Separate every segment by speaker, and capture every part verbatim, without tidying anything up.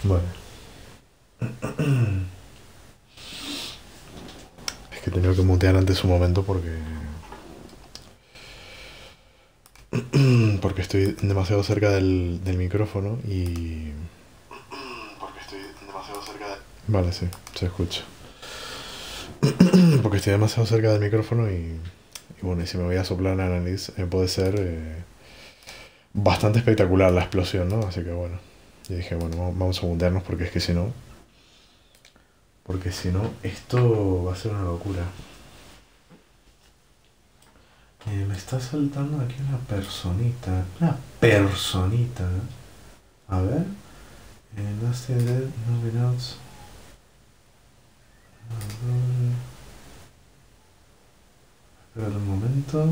Speaker 1: Vale. Es que he tenido que mutear antes un momento porque... porque estoy demasiado cerca del, del micrófono y... porque estoy demasiado cerca de... Vale, sí, se escucha. Porque estoy demasiado cerca del micrófono y... y bueno, y si me voy a soplar la nariz, eh, puede ser eh, bastante espectacular la explosión, ¿no? Así que bueno, yo dije, bueno, vamos- vamos a mutearnos porque es que si no... Porque si no, esto va a ser una locura. Eh, me está saltando aquí una personita. Una personita. A ver. Eh, Nasty Dead, Moving Out. Espera un momento.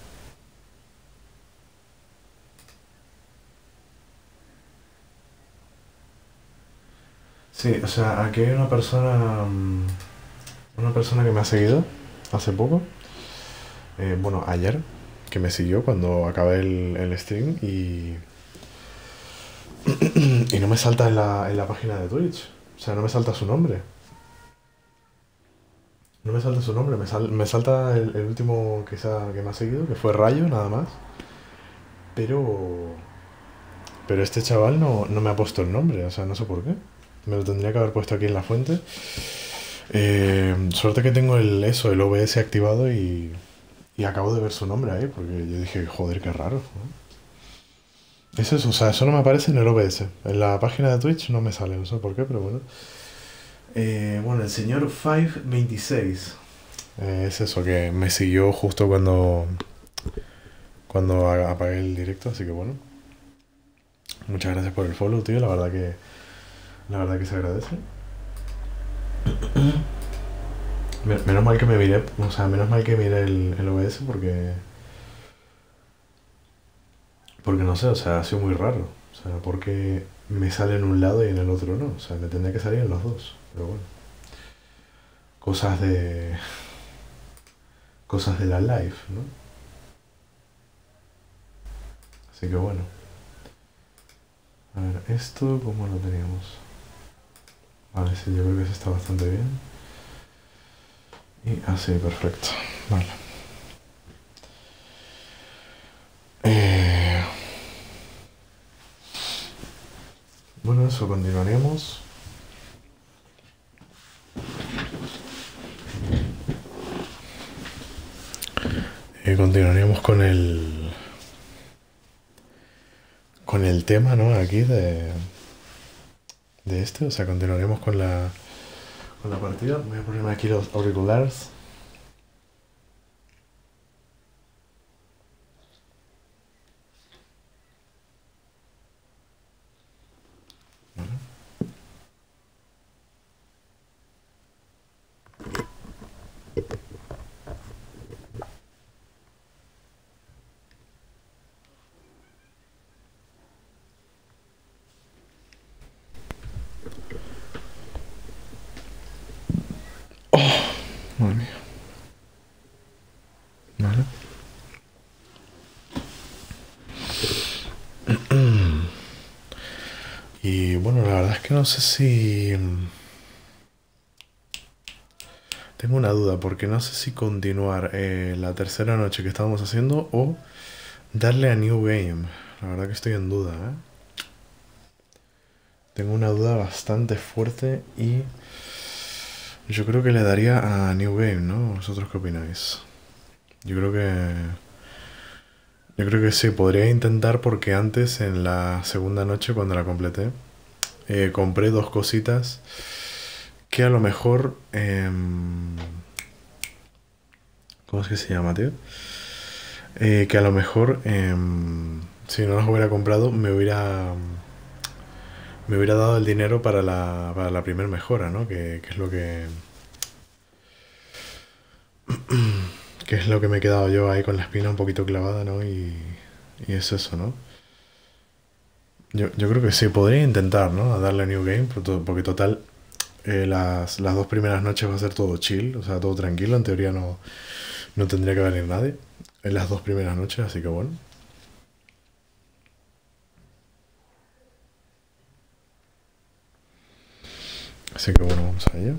Speaker 1: Sí, o sea, aquí hay una persona. mm, Una persona que me ha seguido hace poco. Eh, bueno, ayer. Que me siguió cuando acabé el, el stream y. Y no me salta en la, en la página de Twitch. O sea, no me salta su nombre. No me salta su nombre, me, sal- me salta el, el último que, se ha- que me ha seguido, que fue Rayo, nada más. Pero. Pero este chaval no, no me ha puesto el nombre, o sea, no sé por qué. Me lo tendría que haber puesto aquí en la fuente. Eh, suerte que tengo el eso, el O B S activado y, y acabo de ver su nombre ahí, porque yo dije, joder, qué raro, ¿no? Es eso, o sea, eso no me aparece en el O B S. En la página de Twitch no me sale, no sé por qué, pero bueno. Eh, bueno, el señor quinientos veintiséis. Eh, es eso, que me siguió justo cuando, cuando a- apagué el directo, así que bueno. Muchas gracias por el follow, tío, la verdad que, la verdad que se agradece. Men- Menos mal que me miré, o sea, menos mal que miré el, el O B S porque, porque no sé, o sea, ha sido muy raro. O sea, porque me sale en un lado y en el otro no. O sea, me tendría que salir en los dos. Pero bueno, cosas de, cosas de la live, ¿no? Así que bueno. A ver, esto, ¿cómo lo teníamos? Vale, sí, yo creo que eso está bastante bien. Y así, perfecto. Vale. Eh, bueno, eso, continuaríamos. Eh, continuaríamos con el. Con el tema, ¿no? Aquí de. De este. O sea, continuaríamos con la. Con la partida. Voy a ponerme aquí los auriculares. Madre mía. Vale. Y bueno, la verdad es que no sé si. Tengo una duda, porque no sé si continuar eh, la tercera noche que estábamos haciendo o darle a New Game. La verdad que estoy en duda, ¿eh? Tengo una duda bastante fuerte y yo creo que le daría a New Game, ¿no? ¿Vosotros qué opináis? Yo creo que... Yo creo que sí, podría intentar porque antes, en la segunda noche, cuando la completé, eh, compré dos cositas que a lo mejor... em, ¿cómo es que se llama, tío? Eh, que a lo mejor, em, si no las hubiera comprado, me hubiera... Me hubiera dado el dinero para la, para la primera mejora, ¿no? Que, que es lo que... Que es lo que me he quedado yo ahí con la espina un poquito clavada, ¿no? Y, y es eso, ¿no? Yo, yo creo que sí, podría intentar, ¿no? A darle a New Game, por to- porque total, eh, las, las dos primeras noches va a ser todo chill, o sea, todo tranquilo, en teoría no, no tendría que venir nadie en las dos primeras noches, así que bueno. Así que bueno, vamos a ello.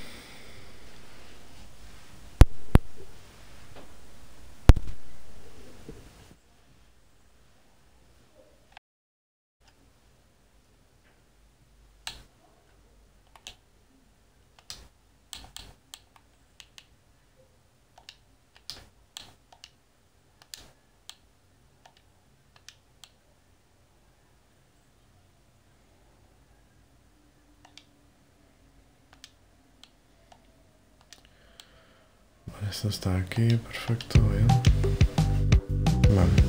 Speaker 1: Vale, esto está aquí, perfecto, bien. Vale.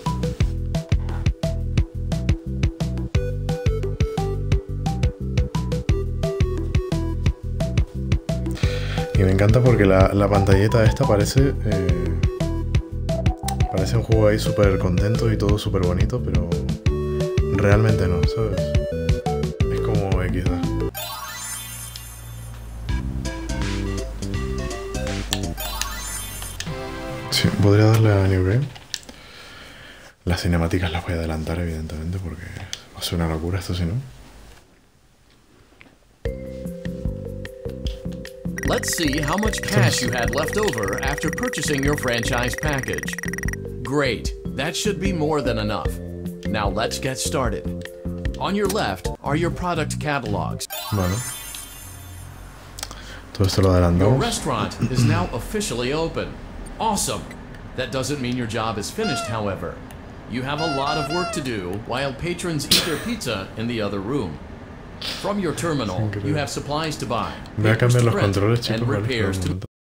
Speaker 1: Y me encanta porque la, la pantalleta esta parece... Eh, parece un juego ahí súper contento y todo súper bonito, pero realmente no, ¿sabes? Es como equis de. Sí, podría darle a New Game. Las cinemáticas las voy a adelantar, evidentemente, porque va a ser una locura esto si no.
Speaker 2: Let's see how much cash you had left over after purchasing your franchise package. Great, that should be more than enough. Now let's get started. On your left are your product catalogs.
Speaker 1: Bueno. Todo esto lo
Speaker 2: Your
Speaker 1: adelantamos.
Speaker 2: restaurant is now officially open. Awesome! That doesn't mean your job is finished, however. You have a lot of work to do while patrons eat their pizza in the other room. From your terminal, you have supplies to buy,
Speaker 1: Voy a
Speaker 2: papers
Speaker 1: cambiar
Speaker 2: to
Speaker 1: los
Speaker 2: print,
Speaker 1: controles, chicos.
Speaker 2: and
Speaker 1: vale,
Speaker 2: repairs
Speaker 1: espera un
Speaker 2: to
Speaker 1: momento.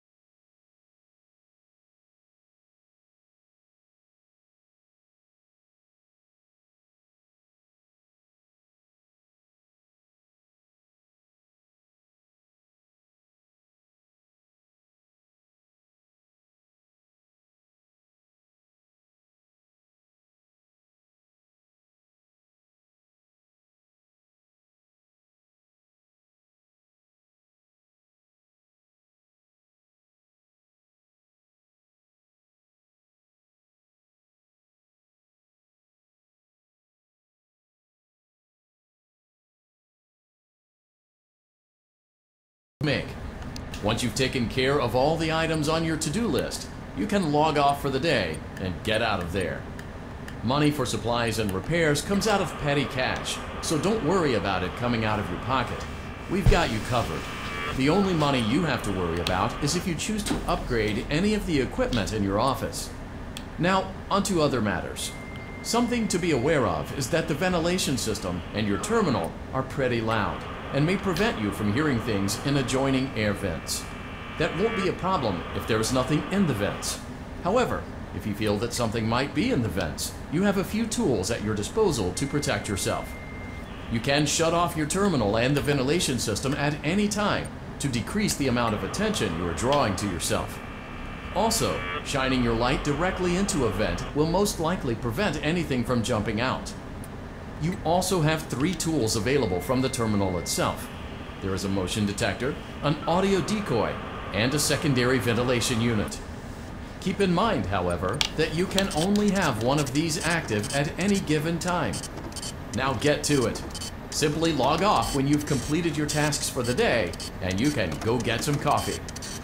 Speaker 2: make. Once you've taken care of all the items on your to-do list, you can log off for the day and get out of there. Money for supplies and repairs comes out of petty cash, so don't worry about it coming out of your pocket. We've got you covered. The only money you have to worry about is if you choose to upgrade any of the equipment in your office. Now, onto other matters. Something to be aware of is that the ventilation system and your terminal are pretty loud and may prevent you from hearing things in adjoining air vents. That won't be a problem if there is nothing in the vents. However, if you feel that something might be in the vents, you have a few tools at your disposal to protect yourself. You can shut off your terminal and the ventilation system at any time to decrease the amount of attention you are drawing to yourself. Also, shining your light directly into a vent will most likely prevent anything from jumping out. You also have three tools available from the terminal itself. There is a motion detector, an audio decoy, and a secondary ventilation unit. Keep in mind, however, that you can only have one of these active at any given time. Now get to it. Simply log off when you've completed your tasks for the day, and you can go get some coffee.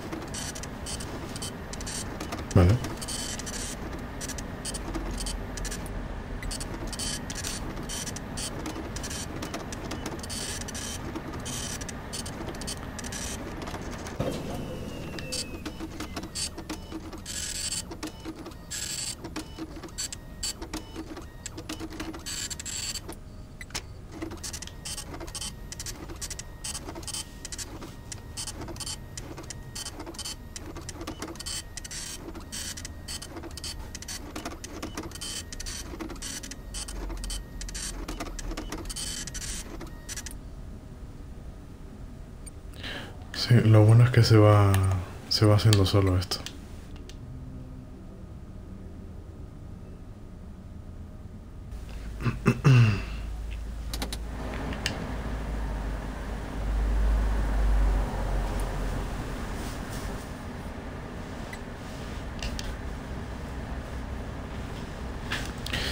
Speaker 1: Vale. Sí, lo bueno es que se va, se va haciendo solo esto.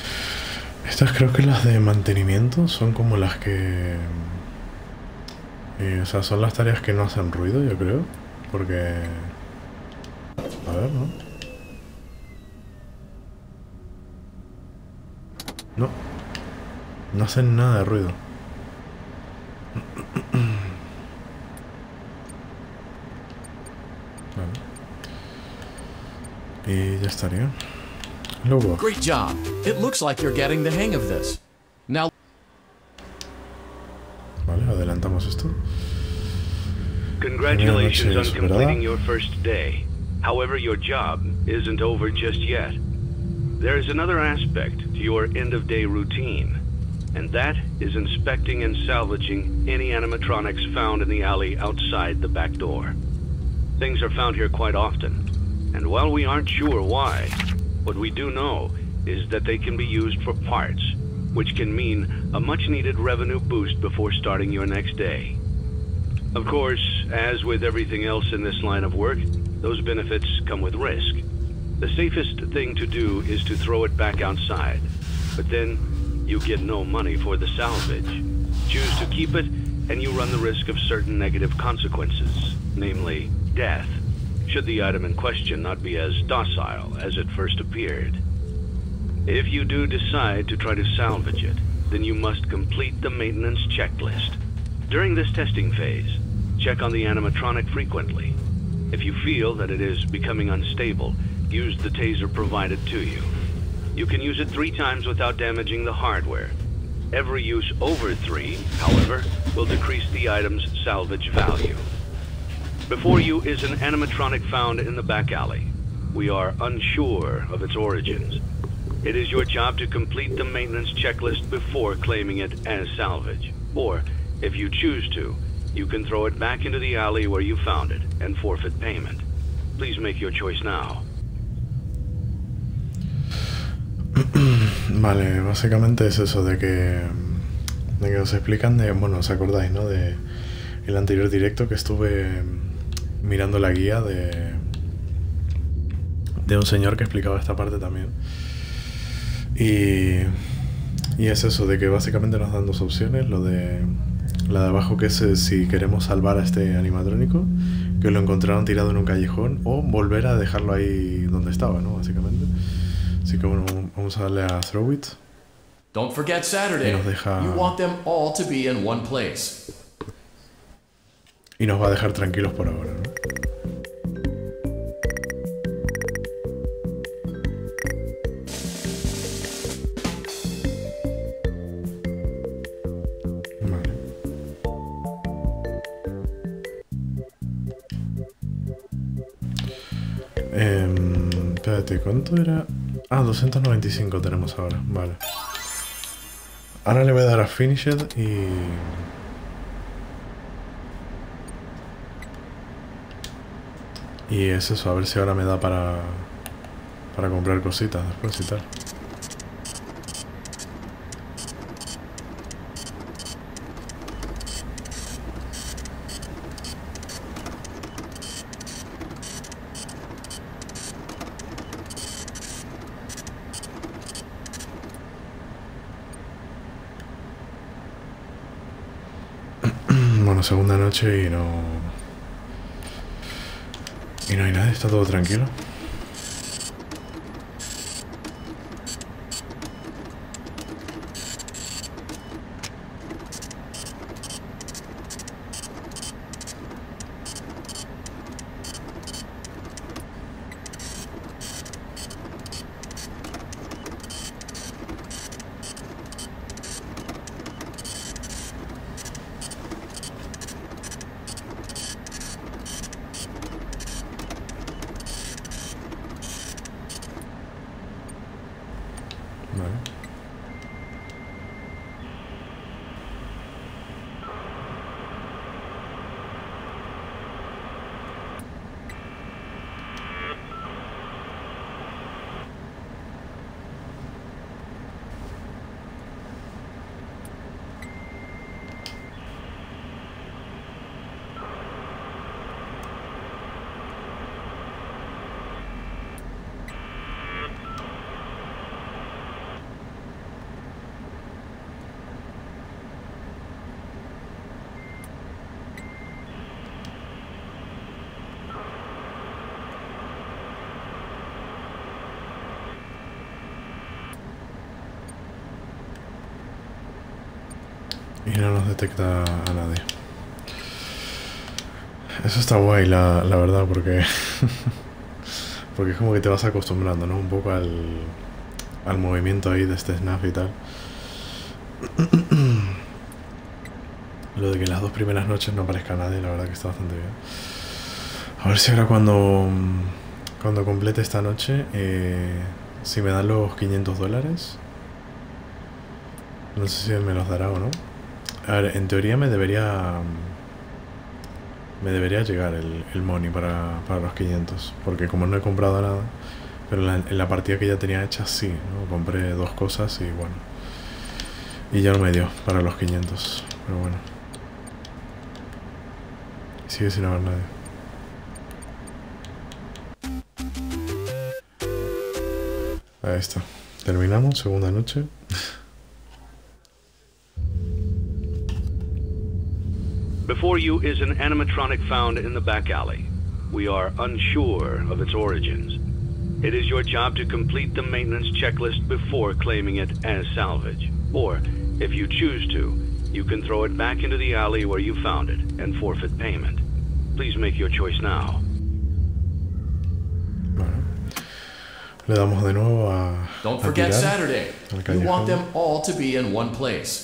Speaker 1: Estas creo que las de mantenimiento son como las que... Y, o sea, son las tareas que no hacen ruido, yo creo. Porque... A ver, ¿no? No. No hacen nada de ruido. Vale. Y ya estaría. Luego.
Speaker 2: Great job. It looks like you're getting the hang of this. Now...
Speaker 1: Vale, adelantamos esto.
Speaker 3: Congratulations on
Speaker 1: noches,
Speaker 3: completing
Speaker 1: ¿verdad?
Speaker 3: your first day. However, your job isn't over just yet. There is another aspect to your end-of-day routine, and that is inspecting and salvaging any animatronics found in the alley outside the back door. Things are found here quite often, and while we aren't sure why, what we do know is that they can be used for parts, which can mean a much-needed revenue boost before starting your next day. Of course, as with everything else in this line of work, those benefits come with risk. The safest thing to do is to throw it back outside, but then you get no money for the salvage. Choose to keep it, and you run the risk of certain negative consequences, namely death, should the item in question not be as docile as it first appeared. If you do decide to try to salvage it, then you must complete the maintenance checklist. During this testing phase, check on the animatronic frequently. If you feel that it is becoming unstable, use the taser provided to you. You can use it three times without damaging the hardware. Every use over three, however, will decrease the item's salvage value. Before you is an animatronic found in the back alley. We are unsure of its origins. It is your job to complete the maintenance checklist before claiming it as salvage. Or, if you choose to, you can throw it back into the alley where you found it and forfeit payment. Please make your choice now.
Speaker 1: Vale, básicamente es eso de que... De que os explican de... Bueno, os acordáis, ¿no? De el anterior directo que estuve mirando la guía de... De un señor que explicaba esta parte también. Y... Y es eso, de que básicamente nos dan dos opciones. Lo de... La de abajo, que es eh, si queremos salvar a este animatrónico, que lo encontraron tirado en un callejón, o volver a dejarlo ahí donde estaba, ¿no? Básicamente. Así que bueno, vamos a darle a Throw It.
Speaker 2: Don't forget Saturday.
Speaker 1: Y nos deja...
Speaker 2: You want them all to be in one place.
Speaker 1: Y nos va a dejar tranquilos por ahora, ¿no? Vale. Eh, espérate, ¿cuánto era? Ah, doscientos noventa y cinco tenemos ahora, vale. Ahora le voy a dar a Finished y... Y es eso, a ver si ahora me da para... Para comprar cositas después y tal. Bueno, segunda noche y no... Y no hay nadie, está todo tranquilo. Y no nos detecta a nadie. Eso está guay, la, la verdad, porque... porque es como que te vas acostumbrando, ¿no? Un poco al, al movimiento ahí de este snap y tal. Lo de que las dos primeras noches no aparezca nadie, la verdad que está bastante bien. A ver si ahora cuando... Cuando complete esta noche, eh, si me dan los quinientos dólares. No sé si me los dará o no. A ver, en teoría me debería... Me debería llegar el, el money para, para los quinientos. Porque como no he comprado nada... Pero en la, en la partida que ya tenía hecha sí, ¿no? Compré dos cosas y bueno. Y ya no me dio para los quinientos. Pero bueno. Sigue sin haber nadie. Ahí está. Terminamos, segunda noche.
Speaker 3: Before you is an animatronic found in the back alley. We are unsure of its origins. It is your job to complete the maintenance checklist before claiming it as salvage. Or, if you choose to, you can throw it back into the alley where you found it and forfeit payment. Please make your choice now.
Speaker 1: Bueno. Le damos de nuevo a...
Speaker 2: Don't
Speaker 1: a
Speaker 2: forget
Speaker 1: tirar,
Speaker 2: Saturday.
Speaker 1: al
Speaker 2: You want
Speaker 1: callejón.
Speaker 2: them all to be in one place.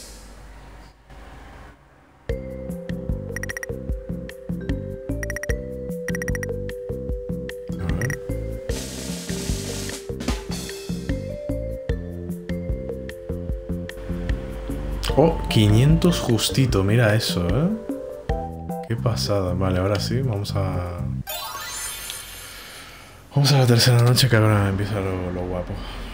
Speaker 1: A ver. Oh, quinientos justito, mira eso, ¿eh? Qué pasada. Vale, ahora sí, vamos a... Vamos a la tercera noche, que ahora empieza lo, lo guapo.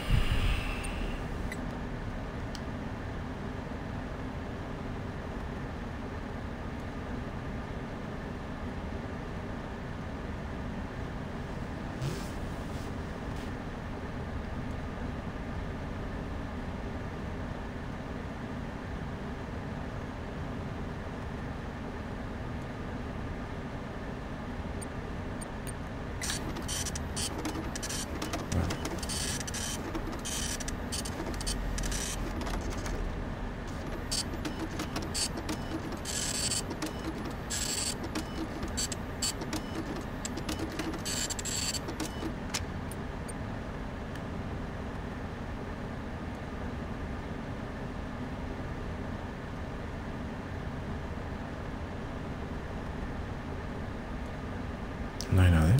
Speaker 1: No hay nadie.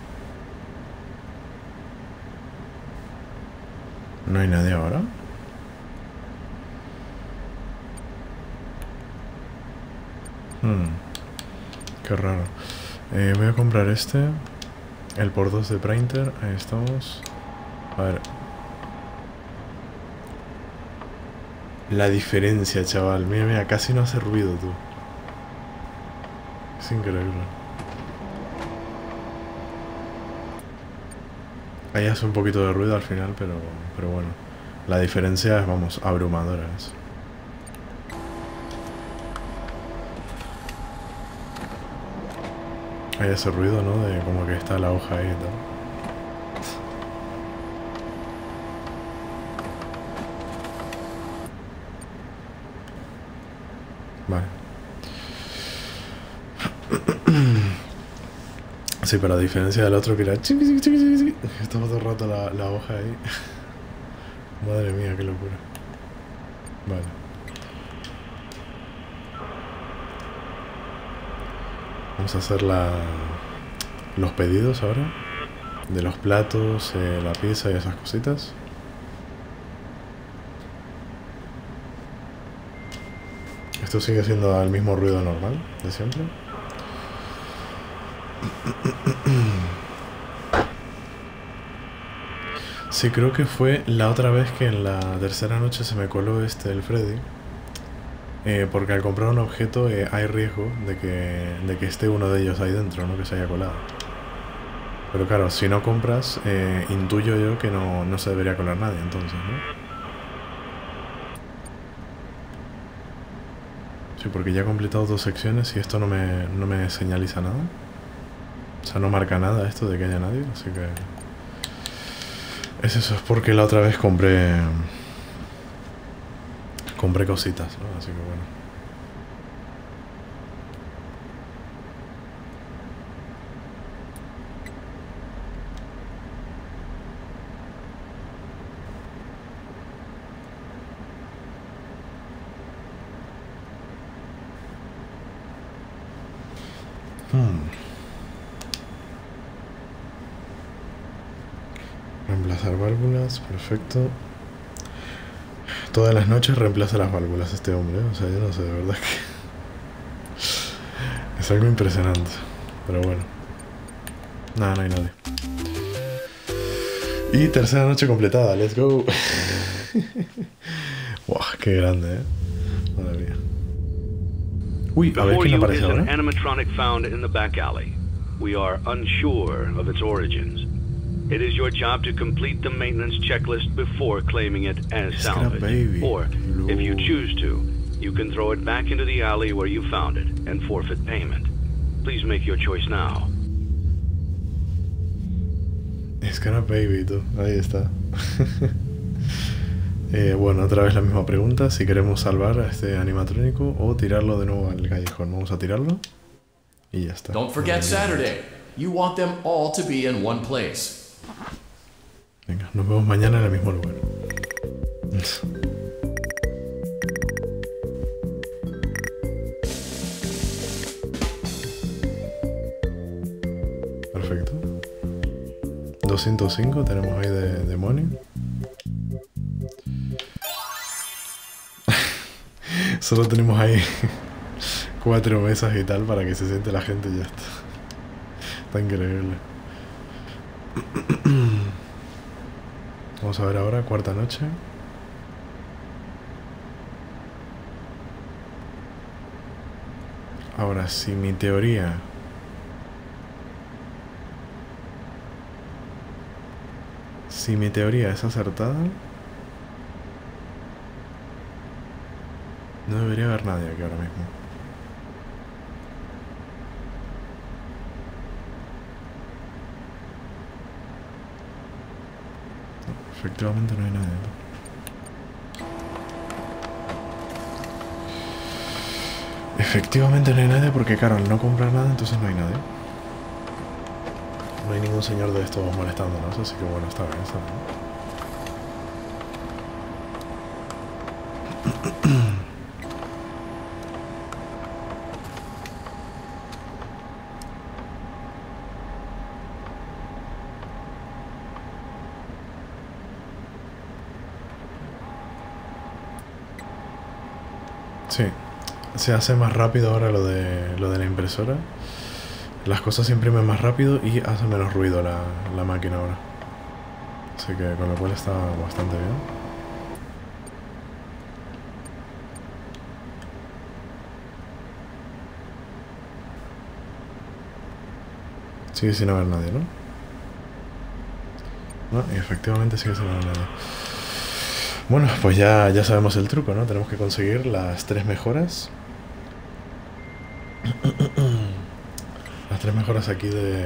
Speaker 1: No hay nadie ahora. Hmm. Qué raro. Eh, voy a comprar este. El por dos de Printer. Ahí estamos. A ver. La diferencia, chaval. Mira, mira, casi no hace ruido, tú. Es increíble. Ahí hace un poquito de ruido al final, pero, pero bueno. La diferencia es, vamos, abrumadora. Es. Hay ese ruido, ¿no? De como que está la hoja ahí y tal. Vale. Sí, pero a diferencia del otro que era... Estaba todo el rato la, la hoja ahí. Madre mía, qué locura. Vale. Vamos a hacer la, los pedidos ahora. De los platos, eh, la pizza y esas cositas. Esto sigue siendo el mismo ruido normal de siempre. Sí, creo que fue la otra vez que en la tercera noche se me coló este, el Freddy. Eh, porque al comprar un objeto eh, hay riesgo de que, de que esté uno de ellos ahí dentro, no que se haya colado. Pero claro, si no compras, eh, intuyo yo que no, no se debería colar nadie entonces, ¿no? Sí, porque ya he completado dos secciones y esto no me, no me señaliza nada. O sea, no marca nada esto de que haya nadie, así que... Es eso, es porque la otra vez compré... Compré cositas, ¿no? Así que bueno. Hmm. Reemplazar válvulas, perfecto. Todas las noches reemplaza las válvulas este hombre, o sea, yo no sé, de verdad que es algo impresionante, pero bueno. Nada, no hay nadie. Y tercera noche completada, let's go. Wow, qué grande, eh. Madre mía. Uy, a ver quién aparece ahora.
Speaker 3: Before you is an animatronic found in the back alley. We are unsure of its origins. It is your job to complete the maintenance checklist before claiming it as salvage. Or, if you choose to, you can throw it back into the alley where you found it and forfeit payment. Please make your choice now.
Speaker 1: Scrap Baby, tú. Ahí está. eh, bueno, otra vez la misma pregunta. Si queremos salvar a este animatrónico o tirarlo de nuevo al callejón. Vamos a tirarlo. Y ya está.
Speaker 2: Don't forget Saturday. You want them all to be in one place.
Speaker 1: Venga, nos vemos mañana en el mismo lugar. Perfecto. doscientos cinco tenemos ahí de, de money. Solo tenemos ahí cuatro mesas y tal para que se siente la gente y ya está. Está increíble. Vamos a ver ahora, cuarta noche. Ahora, si mi teoría... Si mi teoría es acertada... No debería haber nadie aquí ahora mismo. Efectivamente no hay nadie, ¿no? Efectivamente no hay nadie porque, claro, al no comprar nada, entonces no hay nadie. No hay ningún señor de estos molestándonos, así que bueno, está bien, está bien. Sí, se hace más rápido ahora lo de, lo de la impresora. Las cosas se imprimen más rápido y hace menos ruido la, la máquina ahora. Así que con lo cual está bastante bien. Sigue sin haber nadie, ¿no? No, y efectivamente sigue sin haber nadie. Bueno, pues ya, ya sabemos el truco, ¿no? Tenemos que conseguir las tres mejoras. Las tres mejoras aquí de...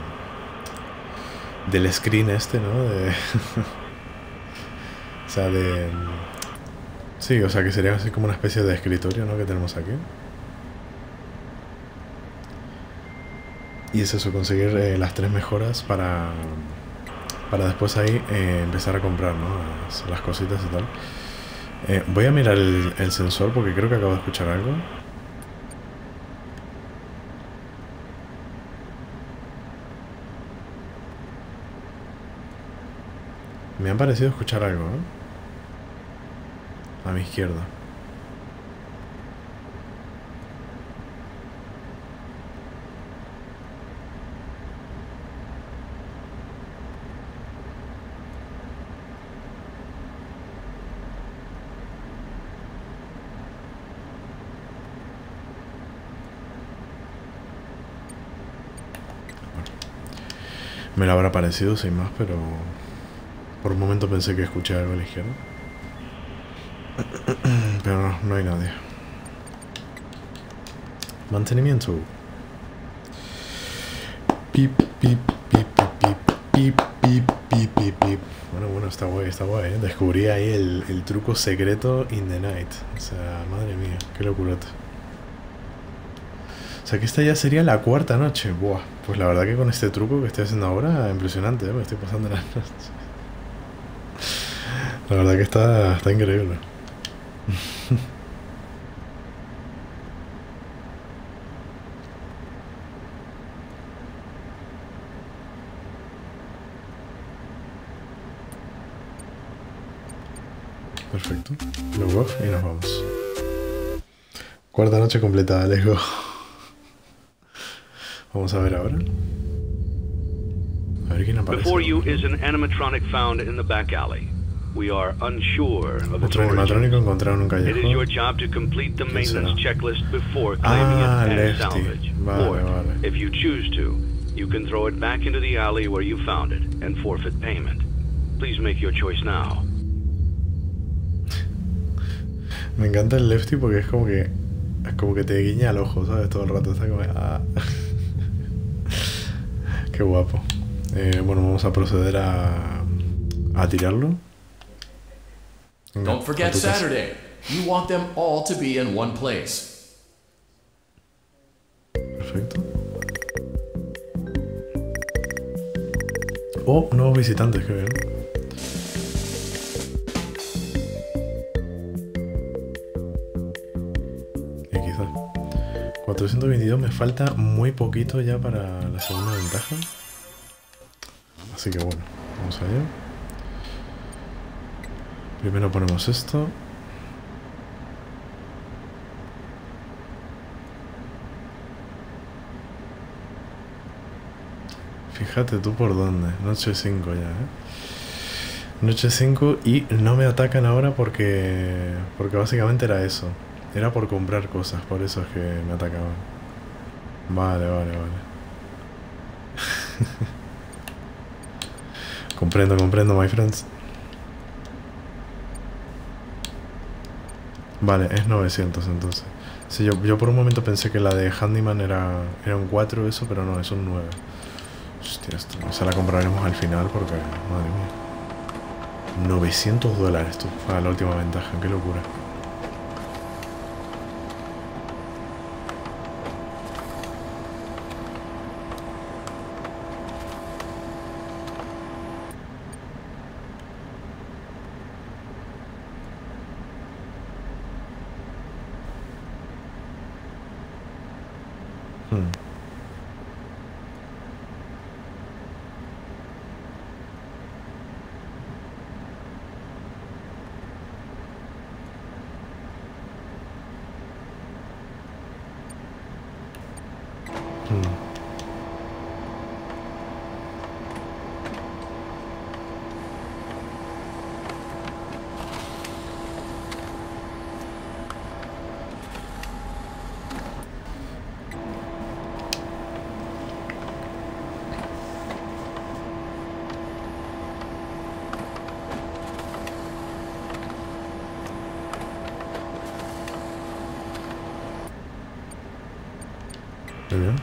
Speaker 1: Del screen este, ¿no? De... o sea, de... Sí, o sea, que sería así como una especie de escritorio, ¿no? Que tenemos aquí. Y es eso, conseguir eh, las tres mejoras para... Para después ahí eh, empezar a comprar, ¿no? Las, las cositas y tal. Eh, voy a mirar el, el sensor porque creo que acabo de escuchar algo. Me ha parecido escuchar algo, ¿eh? A mi izquierda. Me lo habrá parecido sin más, pero por un momento pensé que escuché algo a la izquierda. Pero no, no hay nadie. Mantenimiento. Pip, pip, pip, pip, pip, pip, pip, pip, pip. Bueno, bueno, está guay, está guay, ¿eh? Descubrí ahí el, el truco secreto in the night. O sea, madre mía, qué locurota. O sea que esta ya sería la cuarta noche. Buah, pues la verdad que con este truco que estoy haciendo ahora, impresionante, ¿eh? Me estoy pasando las noches. La verdad que está, está increíble. Perfecto. Log off y nos vamos. Cuarta noche completada, let's go. Vamos a ver ahora. A ver quién aparece.
Speaker 3: Before you is an animatronic found in the back alley. We are unsure of its
Speaker 1: Otro animatrónico
Speaker 3: origin.
Speaker 1: encontrado en un
Speaker 3: It is your
Speaker 1: callejón.
Speaker 3: job to complete the
Speaker 1: ¿Quién
Speaker 3: maintenance
Speaker 1: será?
Speaker 3: checklist before claiming
Speaker 1: Ah,
Speaker 3: it as
Speaker 1: Lefty.
Speaker 3: salvage.
Speaker 1: Vale,
Speaker 3: Or,
Speaker 1: vale.
Speaker 3: if you choose to, you can throw it back into the alley where you found it and forfeit payment. Please make your choice now.
Speaker 1: Me encanta el Lefty porque es como que es como que te guiña el ojo, ¿sabes? Todo el rato está como ah. Qué guapo. Eh, bueno, vamos a proceder a a tirarlo. Venga,
Speaker 2: Don't forget
Speaker 1: a tu casa.
Speaker 2: Saturday. You want them all to be in one place.
Speaker 1: Perfecto. Oh, nuevos visitantes, qué bien. Y quizás. cuatrocientos veintidós, me falta muy poquito ya para la segunda ventaja. Así que bueno, vamos allá. Primero ponemos esto. Fíjate tú por dónde. Noche cinco ya, ¿eh? Noche cinco y no me atacan ahora porque... Porque básicamente era eso. Era por comprar cosas, por eso es que me atacaban. Vale, vale, vale. Comprendo, comprendo, my friends. Vale, es novecientos entonces. Sí, yo, yo por un momento pensé que la de Handyman era, era un cuatro eso, pero no, es un nueve. Hostia, esto, esa la compraremos al final porque, madre mía. novecientos dólares, tú, para la última ventaja, qué locura. Hmm. Hmm. Muy bien.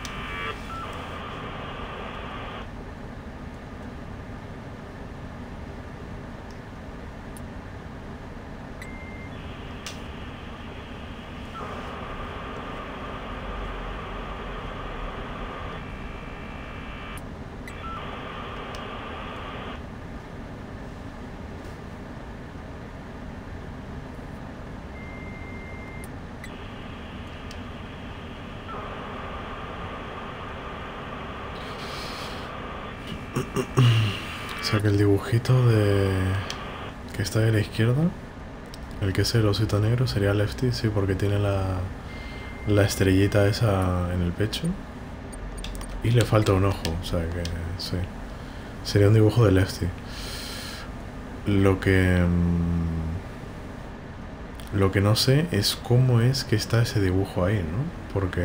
Speaker 1: O sea que el dibujito de... que está a la izquierda, el que es el osito negro, sería Lefty, sí, porque tiene la, la estrellita esa en el pecho. Y le falta un ojo, o sea que sí. Sería un dibujo de Lefty. Lo que... Lo que no sé es cómo es que está ese dibujo ahí, ¿no? Porque...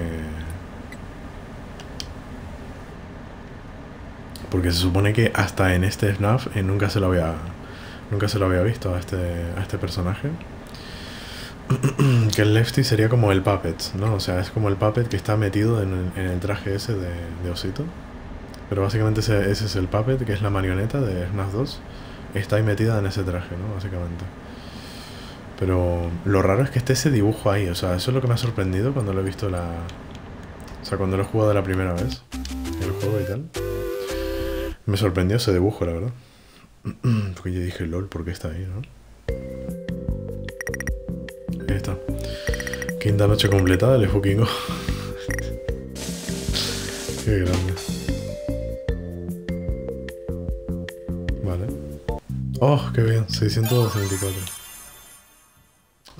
Speaker 1: Porque se supone que hasta en este F NAF eh, nunca se lo había nunca se lo había visto a este a este personaje. Que el Lefty sería como el puppet, ¿no? O sea, es como el puppet que está metido en el, en el traje ese de, de osito. Pero básicamente ese, ese es el puppet, que es la marioneta de F NAF dos. Está ahí metida en ese traje, ¿no? Básicamente. Pero lo raro es que esté ese dibujo ahí. O sea, eso es lo que me ha sorprendido cuando lo he visto la... O sea, cuando lo he jugado la primera vez. El juego y tal. Me sorprendió ese dibujo, la verdad. Porque yo dije, lol, ¿por qué está ahí, no? Ahí está. Quinta noche completada, el fucking. Qué grande. Vale. Oh, qué bien. seiscientos veinticuatro.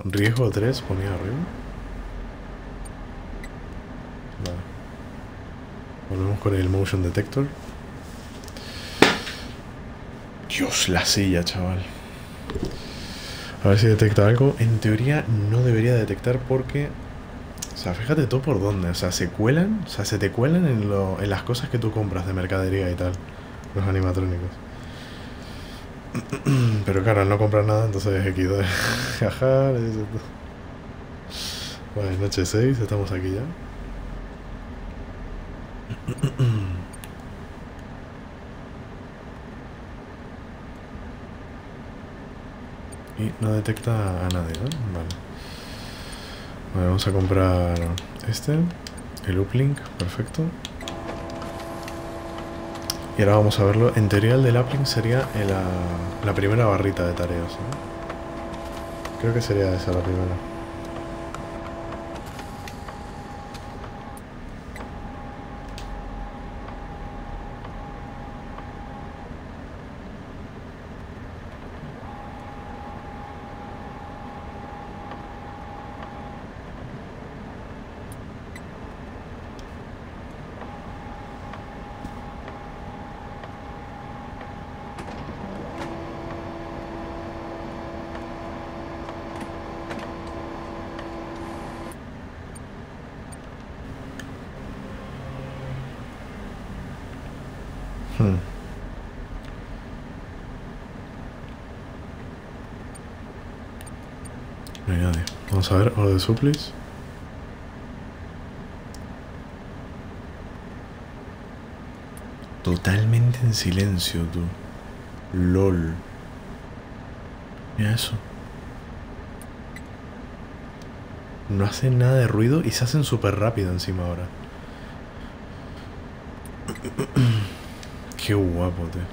Speaker 1: Riesgo tres ponía arriba. Vale. Volvemos con el motion detector. Dios, la silla, chaval. A ver si detecta algo. En teoría no debería detectar porque... O sea, fíjate tú por dónde. O sea, se cuelan. O sea, se te cuelan en, lo, en las cosas que tú compras de mercadería y tal. Los animatrónicos. Pero claro, al no comprar nada, entonces equis de. Jaja. Vale, noche seis, estamos aquí ya. Y no detecta a nadie, ¿no? Vale. Vale, vamos a comprar este, el uplink, perfecto. Y ahora vamos a verlo. En teoría el del uplink sería la, la primera barrita de tareas, ¿no? Creo que sería esa la primera. Hmm. No hay nadie. Vamos a ver, orden de supplies. Totalmente en silencio, tú. LOL. Mira eso. No hacen nada de ruido y se hacen súper rápido encima ahora. Qué guapo, tío.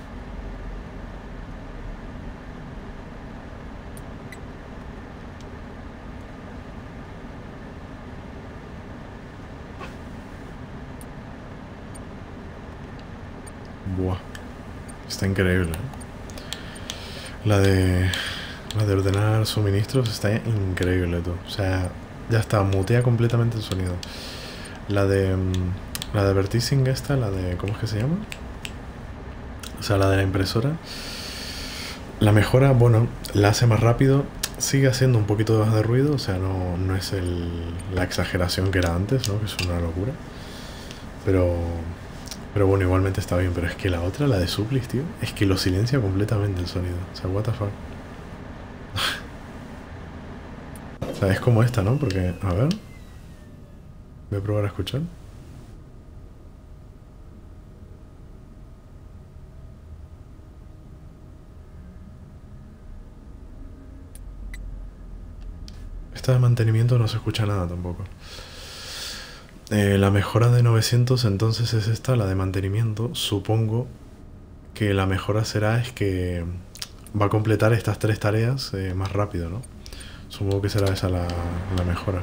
Speaker 1: Buah. Está increíble, ¿eh? La de... La de ordenar suministros está increíble, tú. O sea, ya está, mutea completamente el sonido. La de... La de Vertising esta, la de... ¿Cómo es que se llama? O sea, la de la impresora. La mejora, bueno, la hace más rápido. Sigue haciendo un poquito más de ruido. O sea, no, no es el, la exageración que era antes, ¿no? Que es una locura. Pero... Pero bueno, igualmente está bien. Pero es que la otra, la de Supplies, tío, es que lo silencia completamente el sonido. O sea, what the fuck. O sea, es como esta, ¿no? Porque, a ver. Voy a probar a escuchar. Esta de mantenimiento no se escucha nada tampoco. Eh, la mejora de novecientos entonces es esta, la de mantenimiento. Supongo que la mejora será es que va a completar estas tres tareas eh, más rápido, ¿no? Supongo que será esa la, la mejora.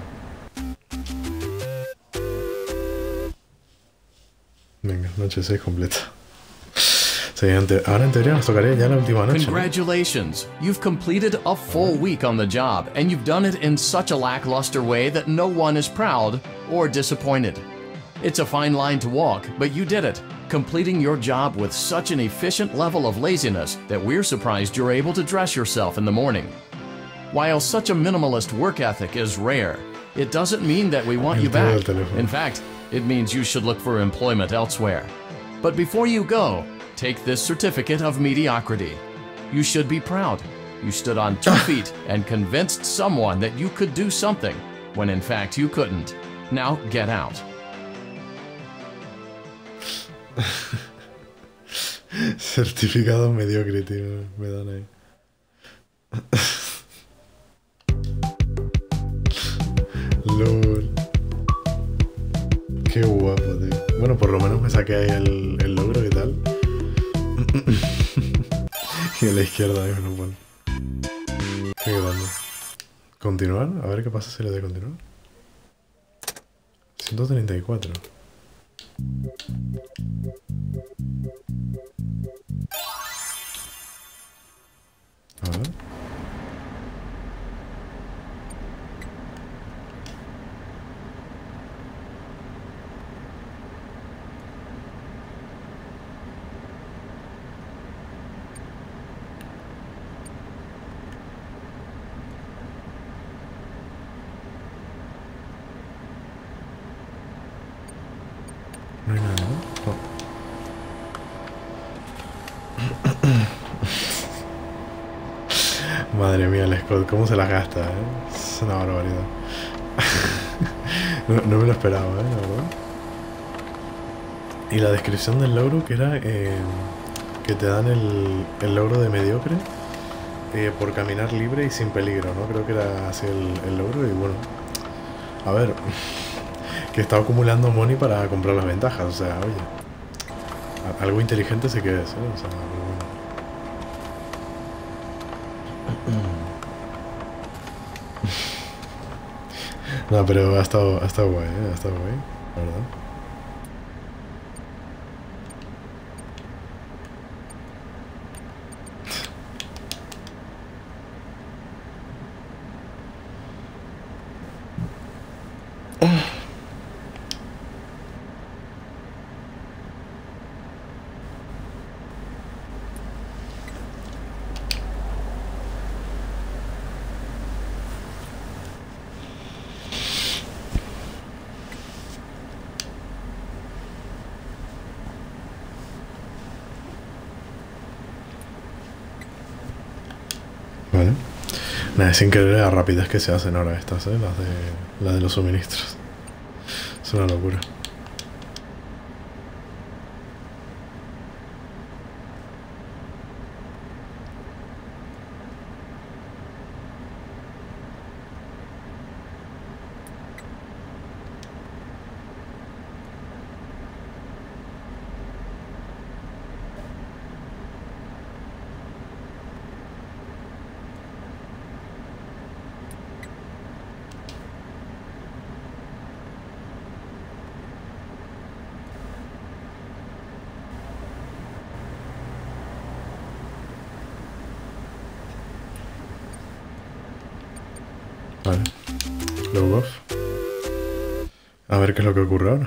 Speaker 1: Venga, noche seis completa. Sí, ahora en teoría nos tocaría ya la última noche, ¿no?
Speaker 2: Congratulations! You've completed a full week on the job, and you've done it in such a lackluster way that no one is proud or disappointed. It's a fine line to walk, but you did it, completing your job with such an efficient level of laziness that we're surprised you're able to dress yourself in the morning. While such a minimalist work ethic is rare, it doesn't mean that we want you back. In fact, it means you should look for employment elsewhere. But before you go, take this certificate of mediocrity. You should be proud. You stood on two feet and convinced someone that you could do something, when in fact you couldn't. Now get out.
Speaker 1: Certificado mediocrity, me dan ahí. LOL. Qué guapo, tío. Bueno, por lo menos me saqué ahí el, el logro y tal. Y a la izquierda ahí me lo pone. Qué grande. Continuar, a ver qué pasa si le doy continuar. ciento treinta y cuatro. A ver. No hay nada, ¿no? No. Madre mía, el Scott, cómo se las gasta, ¿eh? Es una barbaridad. no, no me lo esperaba, ¿eh? La verdad. Y la descripción del logro, que era eh, que te dan el, el logro de mediocre eh, por caminar libre y sin peligro, ¿no? Creo que era así el, el logro. Y bueno, a ver, que estaba acumulando money para comprar las ventajas. O sea, oye, algo inteligente sí que es, ¿eh? O sea, pero bueno. No, pero ha estado, ha estado guay, ¿eh? Ha estado guay, la verdad. Vale. Nada, sin querer la rapidez que se hacen ahora estas, ¿eh? Las de, las de los suministros. Es una locura. Vale. Luego off. A ver qué es lo que ocurre ahora.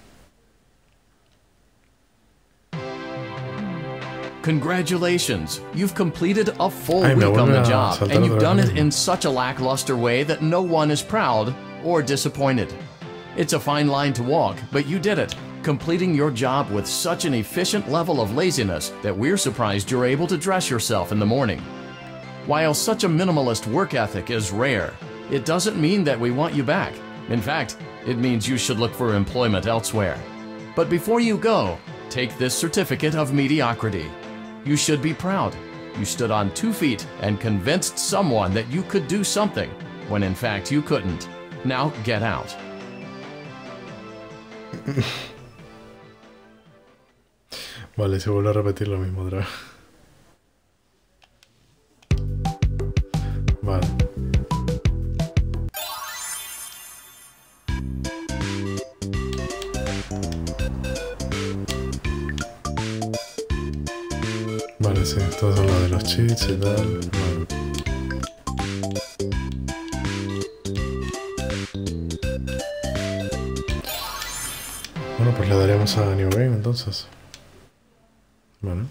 Speaker 2: Congratulations! You've completed a full
Speaker 1: Ay, me
Speaker 2: week on
Speaker 1: vuelve
Speaker 2: the
Speaker 1: a
Speaker 2: job,
Speaker 1: saltar
Speaker 2: and you've
Speaker 1: otra
Speaker 2: done
Speaker 1: vez
Speaker 2: it
Speaker 1: lo
Speaker 2: in
Speaker 1: mismo.
Speaker 2: such a lackluster way that no one is proud or disappointed. It's a fine line to walk, but you did it, completing your job with such an efficient level of laziness that we're surprised you're able to dress yourself in the morning. While such a minimalist work ethic is rare, it doesn't mean that we want you back. In fact, it means you should look for employment elsewhere. But before you go, take this certificate of mediocrity. You should be proud. You stood on two feet and convinced someone that you could do something, when in fact you couldn't. Now get out.
Speaker 1: Vale, se vuelve a repetir lo mismo otra vez. Vale. Vale, sí, estos son los de los cheats y tal. Vale. Bueno, pues le daremos a New Game entonces. Vale.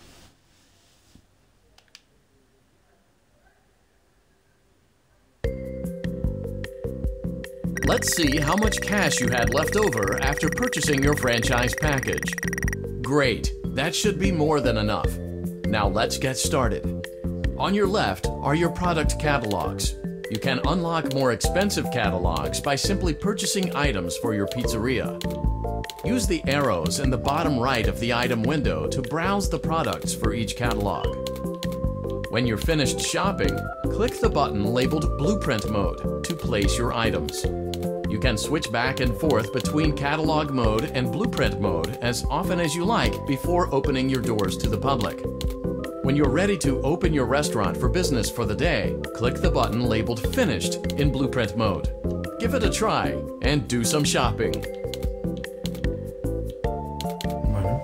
Speaker 2: Let's see how much cash you had left over after purchasing your franchise package. Great, that should be more than enough. Now let's get started. On your left are your product catalogs. You can unlock more expensive catalogs by simply purchasing items for your pizzeria. Use the arrows in the bottom right of the item window to browse the products for each catalog. When you're finished shopping, click the button labeled Blueprint Mode to place your items. You can switch back and forth between Catalog Mode and Blueprint Mode as often as you like before opening your doors to the public. When you're ready to open your restaurant for business for the day, click the button labeled Finished in Blueprint Mode. Give it a try and do some shopping.
Speaker 1: Vale.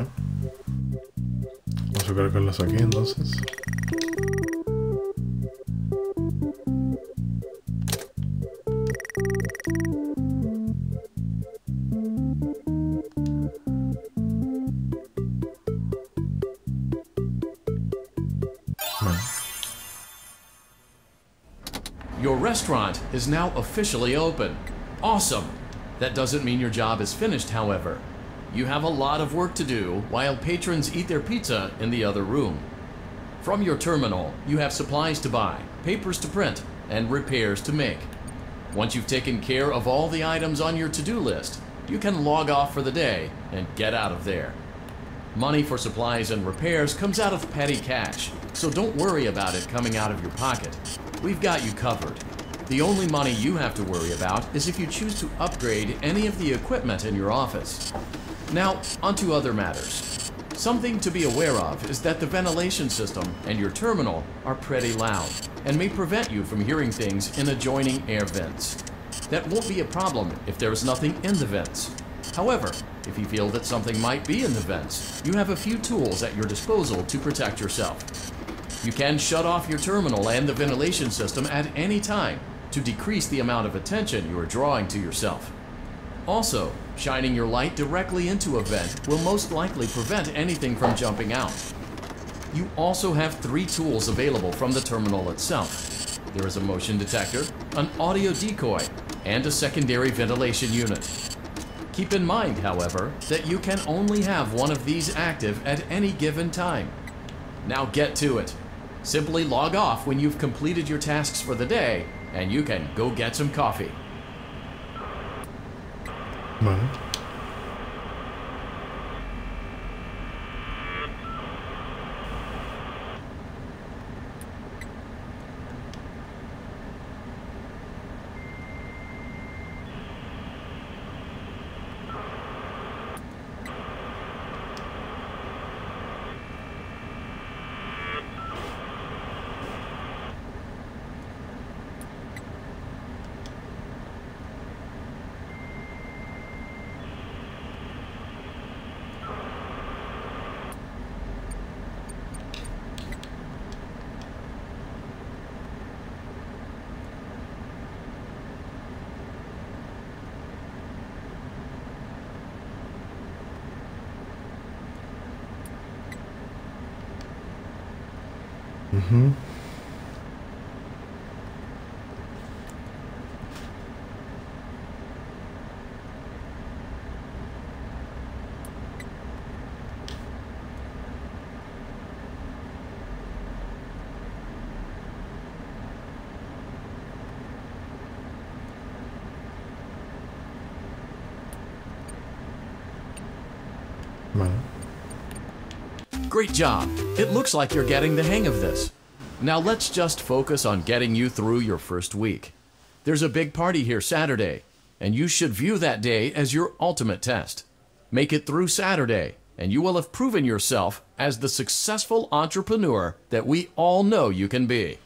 Speaker 1: Vale. Vamos a colocarlos aquí entonces.
Speaker 2: Your restaurant is now officially open. Awesome! That doesn't mean your job is finished, however. You have a lot of work to do while patrons eat their pizza in the other room. From your terminal, you have supplies to buy, papers to print, and repairs to make. Once you've taken care of all the items on your to-do list, you can log off for the day and get out of there. Money for supplies and repairs comes out of petty cash, so don't worry about it coming out of your pocket. We've got you covered. The only money you have to worry about is if you choose to upgrade any of the equipment in your office. Now, onto other matters. Something to be aware of is that the ventilation system and your terminal are pretty loud and may prevent you from hearing things in adjoining air vents. That won't be a problem if there is nothing in the vents. However, if you feel that something might be in the vents, you have a few tools at your disposal to protect yourself. You can shut off your terminal and the ventilation system at any time to decrease the amount of attention you are drawing to yourself. Also, shining your light directly into a vent will most likely prevent anything from jumping out. You also have three tools available from the terminal itself. There is a motion detector, an audio decoy, and a secondary ventilation unit. Keep in mind, however, that you can only have one of these active at any given time. Now get to it. Simply log off when you've completed your tasks for the day, and you can go get some coffee.
Speaker 1: Vale. Mm-hmm. Vale.
Speaker 2: Great job. It looks like you're getting the hang of this. Now let's just focus on getting you through your first week. There's a big party here Saturday, and you should view that day as your ultimate test. Make it through Saturday, and you will have proven yourself as the successful entrepreneur that we all know you can be.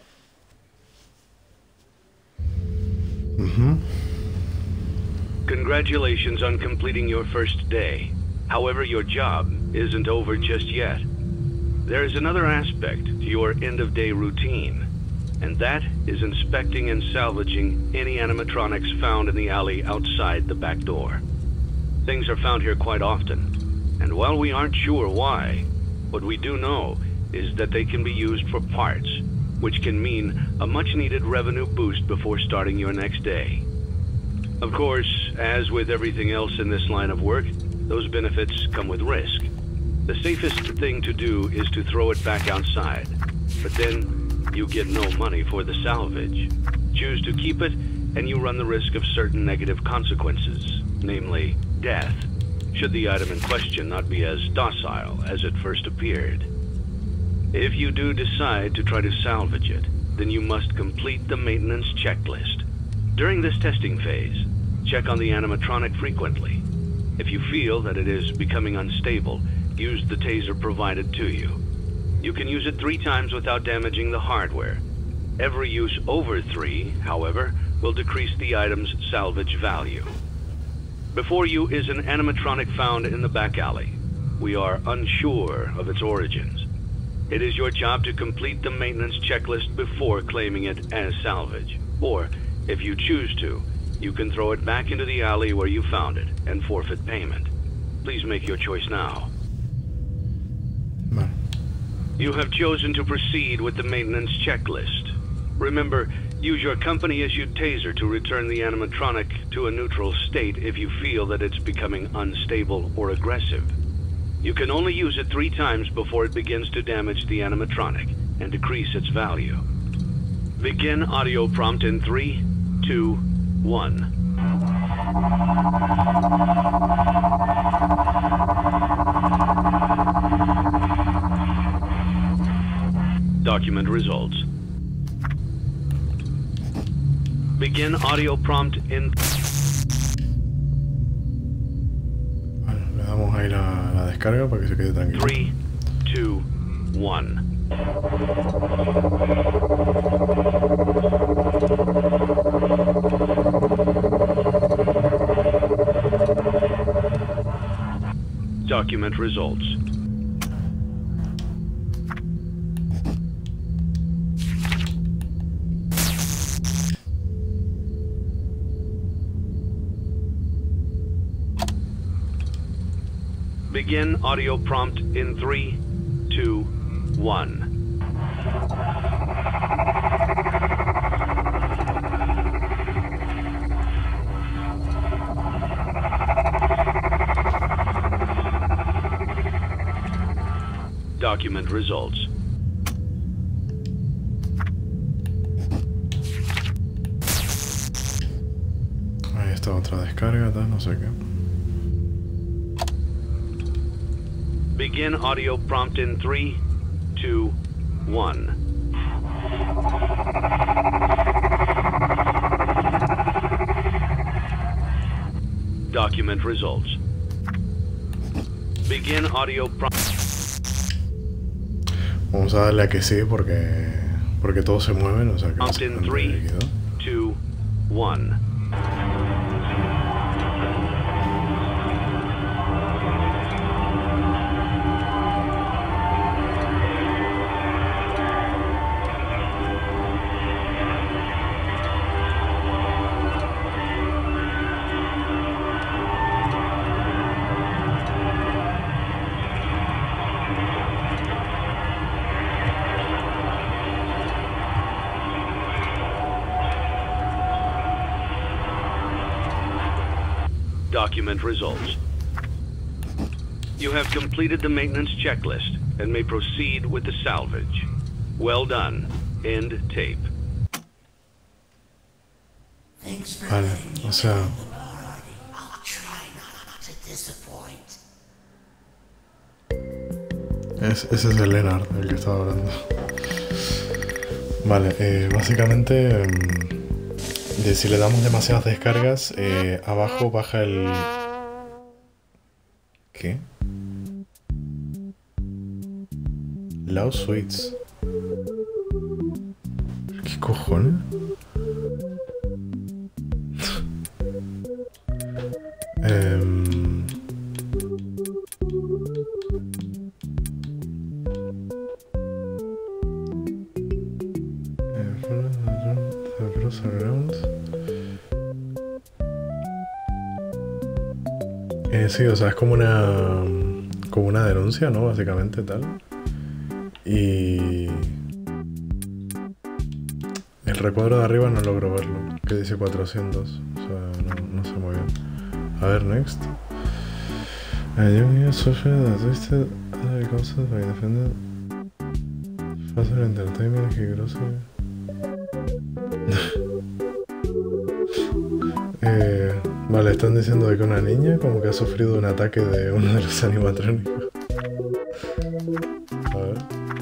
Speaker 1: Mm-hmm.
Speaker 3: Congratulations on completing your first day. However, your job isn't over just yet. There is another aspect to your end-of-day routine, and that is inspecting and salvaging any animatronics found in the alley outside the back door. Things are found here quite often, and while we aren't sure why, what we do know is that they can be used for parts, which can mean a much-needed revenue boost before starting your next day. Of course, as with everything else in this line of work, those benefits come with risk. The safest thing to do is to throw it back outside, but then you get no money for the salvage. Choose to keep it, and you run the risk of certain negative consequences, namely death, should the item in question not be as docile as it first appeared. If you do decide to try to salvage it, then you must complete the maintenance checklist. During this testing phase, check on the animatronic frequently. If you feel that it is becoming unstable, use the taser provided to you. You can use it three times without damaging the hardware. Every use over three, however, will decrease the item's salvage value. Before you is an animatronic found in the back alley. we are unsure of its origins. It is your job to complete the maintenance checklist before claiming it as salvage. Or, if you choose to, you can throw it back into the alley where you found it and forfeit payment. Please make your choice now.
Speaker 1: Vale.
Speaker 3: You have chosen to proceed with the maintenance checklist. Remember, use your company-issued taser to return the animatronic to a neutral state if you feel that it's becoming unstable or aggressive. You can only use it three times before it begins to damage the animatronic and decrease its value. Begin audio prompt in three, two, one. Document results. Begin audio prompt in...
Speaker 1: Vale, le damos ahí la, la descarga para que se quede tranquilo.
Speaker 3: three, two, one. Document results. Begin audio prompt in three, two, one. Document results.
Speaker 1: Ahí está otra descarga, tal, no sé qué.
Speaker 3: Begin audio prompt in three, two, one. Document results. Begin audio prompt.
Speaker 1: Vamos a darle a que sí porque porque todos se mueven, o sea que
Speaker 3: Prompt in
Speaker 1: bastante
Speaker 3: three,
Speaker 1: líquido.
Speaker 3: two, one. Document results. You have completed the maintenance checklist and may proceed with the salvage. Well done. End tape.
Speaker 1: Vale, o sea,
Speaker 4: I'll try not to disappoint.
Speaker 1: es, ese es el Lennart del que estaba hablando. Vale, eh, básicamente, mm, de si le damos demasiadas descargas, eh, abajo baja el... ¿Qué? Loud Suites. ¿Qué cojones? Em, Eh, sí, o sea, es como una como una denuncia, ¿no? Básicamente tal. Y el recuadro de arriba no logro verlo, que dice cuatrocientos, o sea, no, no sé muy bien. A ver, next. A young year social that twisted other concepts by defended faster entertainment que grocery. eh, vale, están diciendo de que una niña como que ha sufrido un ataque de uno de los animatrónicos. A ver.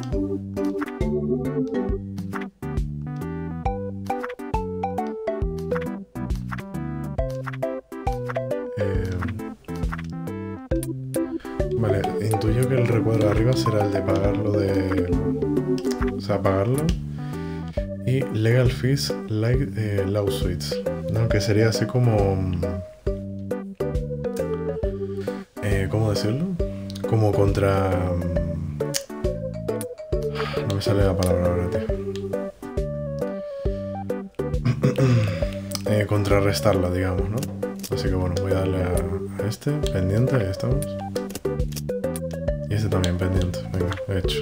Speaker 1: Vale, intuyo que el recuadro de arriba será el de pagarlo de... O sea, pagarlo. Y legal fees like eh, lawsuits, ¿no? Que sería así como... Eh, ¿Cómo decirlo? como contra... No me sale la palabra ahora, tío. eh, contrarrestarla, digamos, ¿no? Así que bueno, voy a darle a, a este, pendiente, ahí estamos. Y este también pendiente, venga, hecho.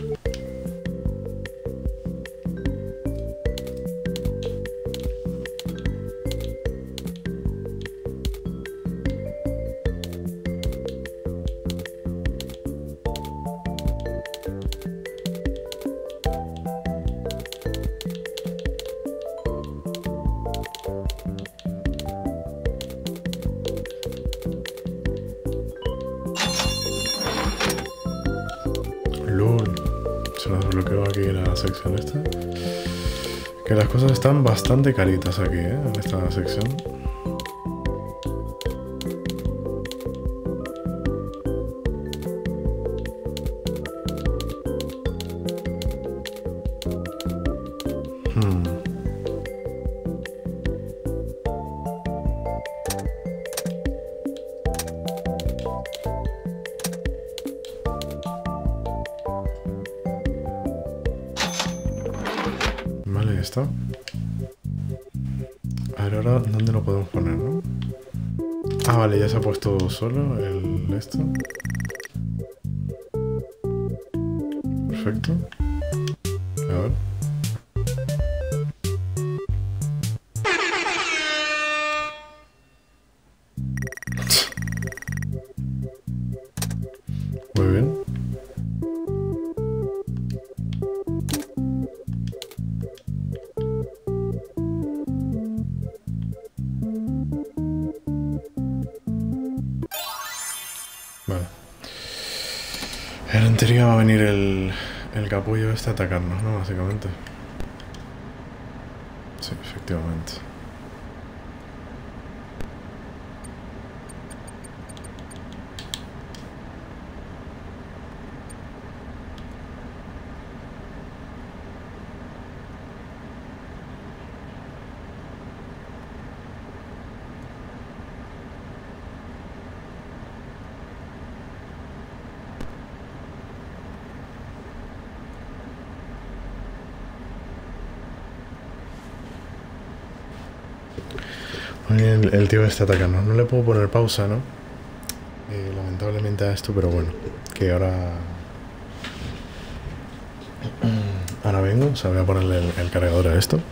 Speaker 1: Se nos bloqueó aquí la sección esta. Que las cosas están bastante caritas aquí, ¿eh? En esta sección. Hmm. Vale, ya está. A ver, ahora, ¿dónde lo podemos poner, no? Ah, vale, ya se ha puesto solo el esto. Perfecto. A ver. Muy bien. Vale. En teoría va a venir el, el capullo este a atacarnos, ¿no? Básicamente. Sí, efectivamente. El, el tío está atacando. No le puedo poner pausa, ¿no? Eh, lamentablemente a esto, pero bueno. Que ahora... Ahora vengo. O sea, voy a ponerle el, el cargador a esto.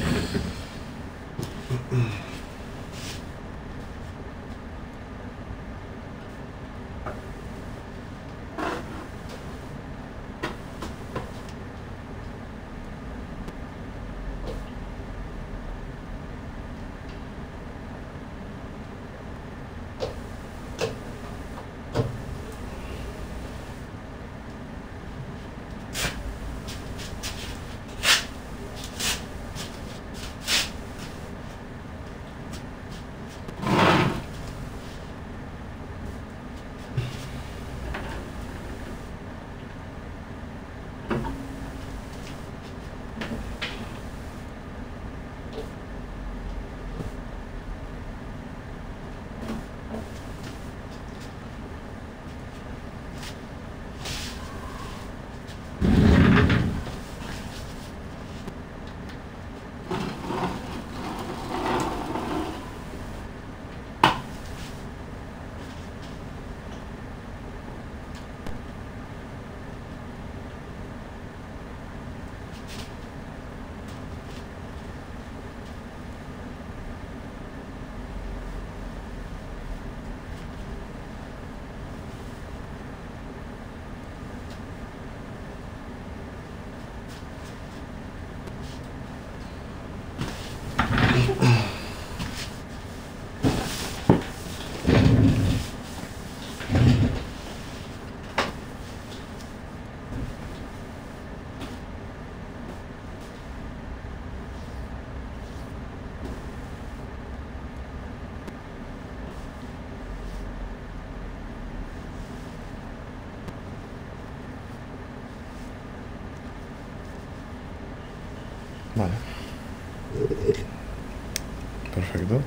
Speaker 1: Vale. Perfecto.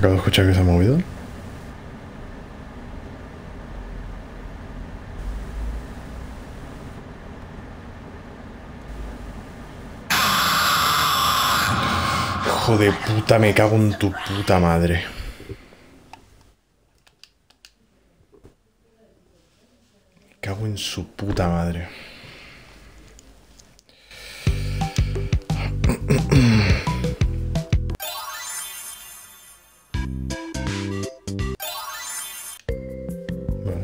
Speaker 1: Acabo de escuchar que se ha movido. Hijo de puta, me cago en tu puta madre. Me cago en su puta madre. Vale.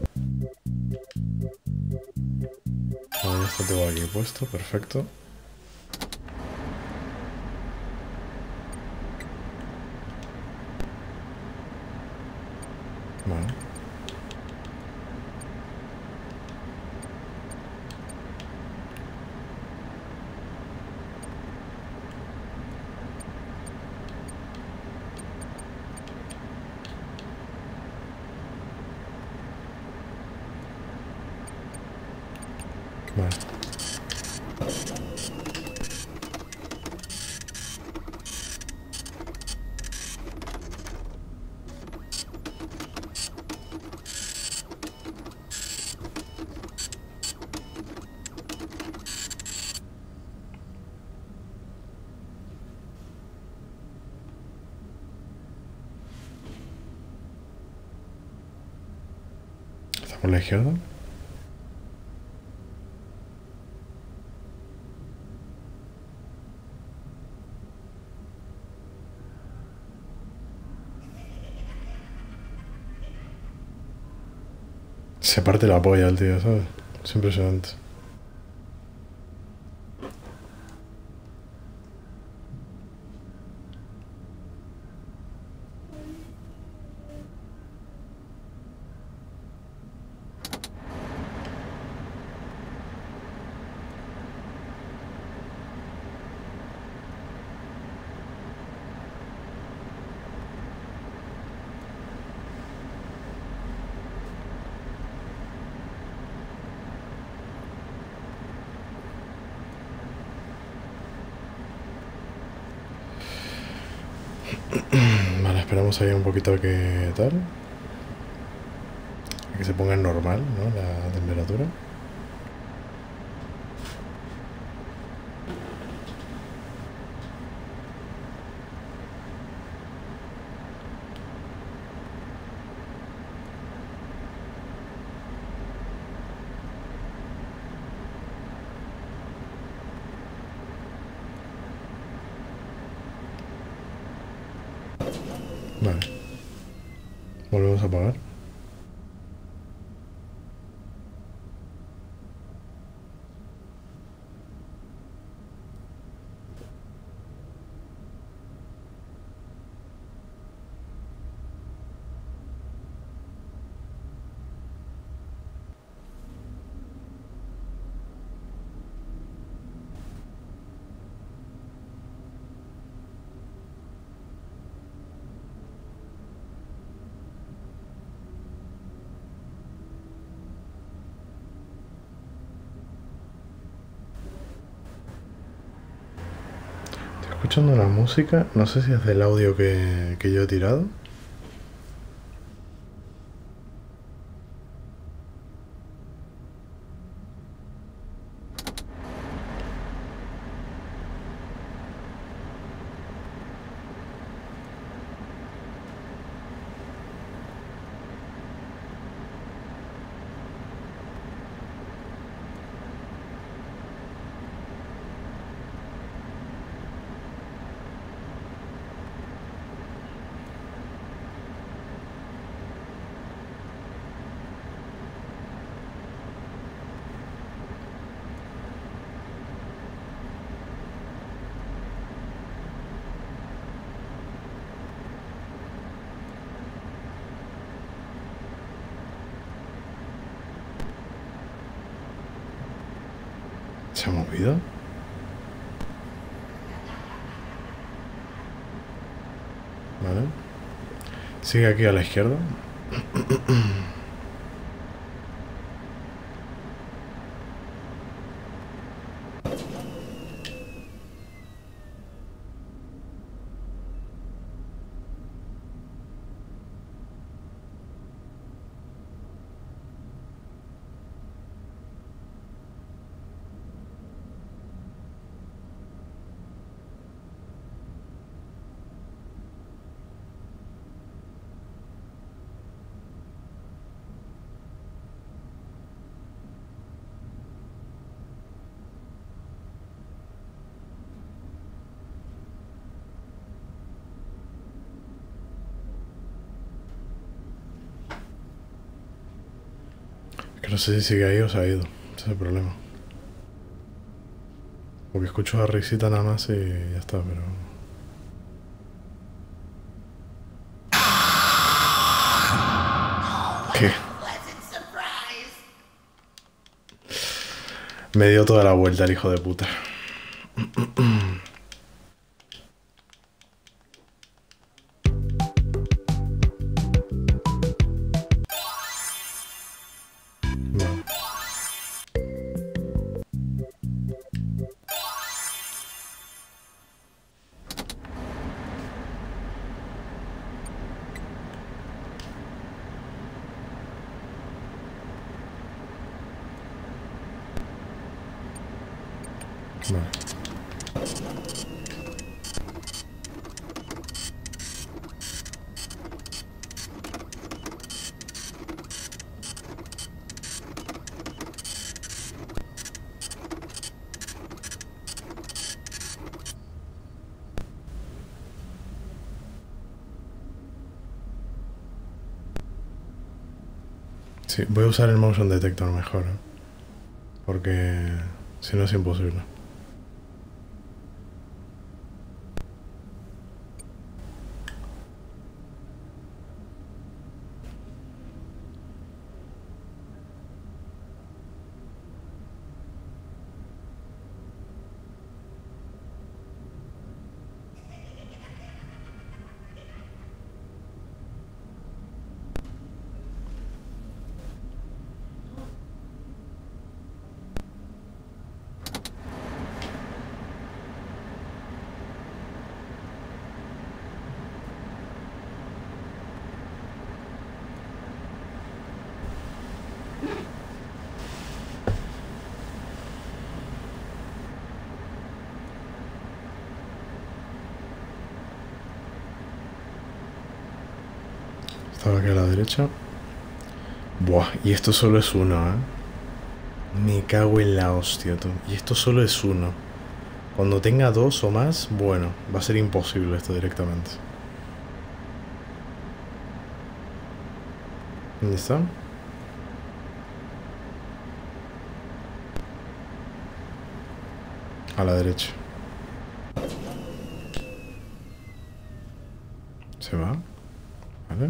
Speaker 1: Vale, ya está todo aquí puesto, perfecto. Vale. Vale. ¿Está por la izquierda? Se parte la polla el tío, ¿sabes? Es impresionante. Vale, esperamos ahí un poquito a que tal. A que se ponga en normal, ¿no? La temperatura. Vale. Volvemos a apagar. Escuchando la música, no sé si es del audio que, que yo he tirado. ¿Se ha movido? Vale. Sigue aquí a la izquierda. No sé si sigue ahí o se ha ido. Ese es el problema. Porque escucho la risita nada más y ya está, pero... ¿Qué? Me dio toda la vuelta el hijo de puta. No. Vale. Sí, voy a usar el motion detector mejor, ¿eh? Porque si no es imposible. Estaba aquí a la derecha. Buah, y esto solo es uno, ¿eh? Me cago en la hostia, tú. Y esto solo es uno. Cuando tenga dos o más, bueno, va a ser imposible esto directamente. ¿Dónde está? A la derecha. Se va. Vale.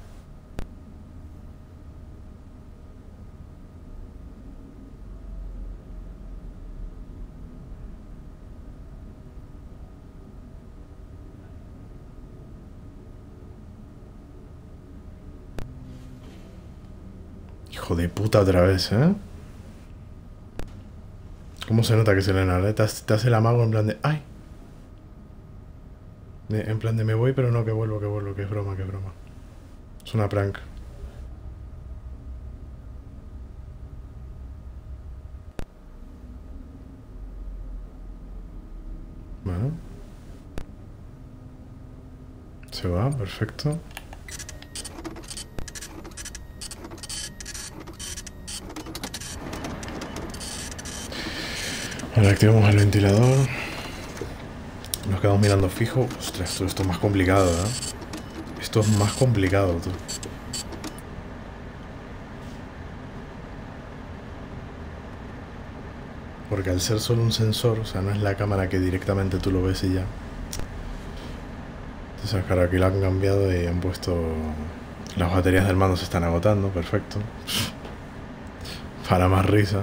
Speaker 1: Hijo de puta otra vez, ¿eh? ¿Cómo se nota que se le nada? Te, te hace el amago en plan de... ¡Ay! De, en plan de me voy, pero no, que vuelvo, que vuelvo, que es broma, que es broma. Es una prank. Vale. Se va, perfecto. Ahora activamos el ventilador. Nos quedamos mirando fijo. Ostras, esto, esto es más complicado, ¿eh? Esto es más complicado, tú. Porque al ser solo un sensor, o sea, no es la cámara que directamente tú lo ves y ya. Entonces, claro, aquí lo han cambiado y han puesto... Las baterías del mando se están agotando, perfecto. Para más risa.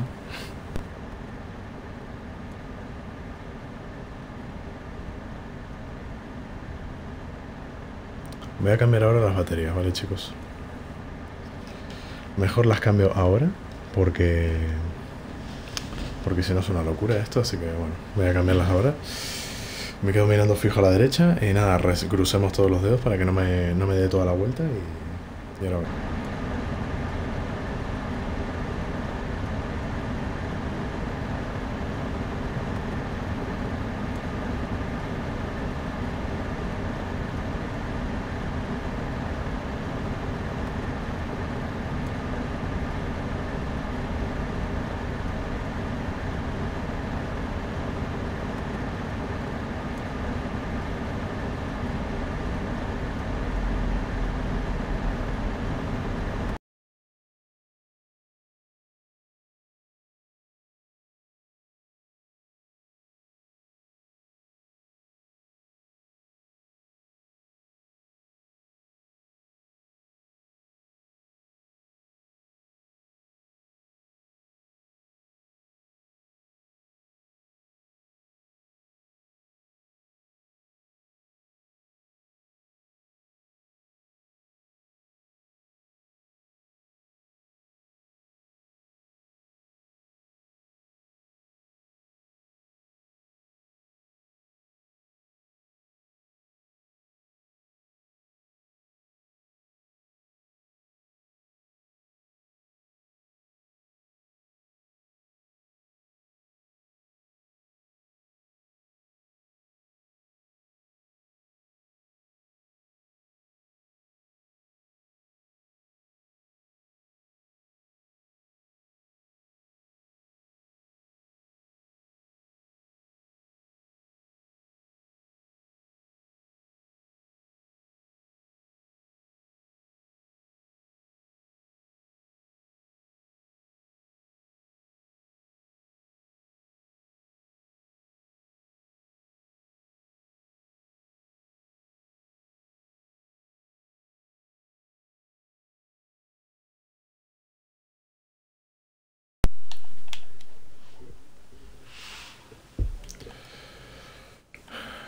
Speaker 1: Voy a cambiar ahora las baterías, ¿vale, chicos? Mejor las cambio ahora, porque... Porque si no es una locura esto, así que bueno, voy a cambiarlas ahora. Me quedo mirando fijo a la derecha y nada, crucemos todos los dedos para que no me, no me dé toda la vuelta y, y ahora...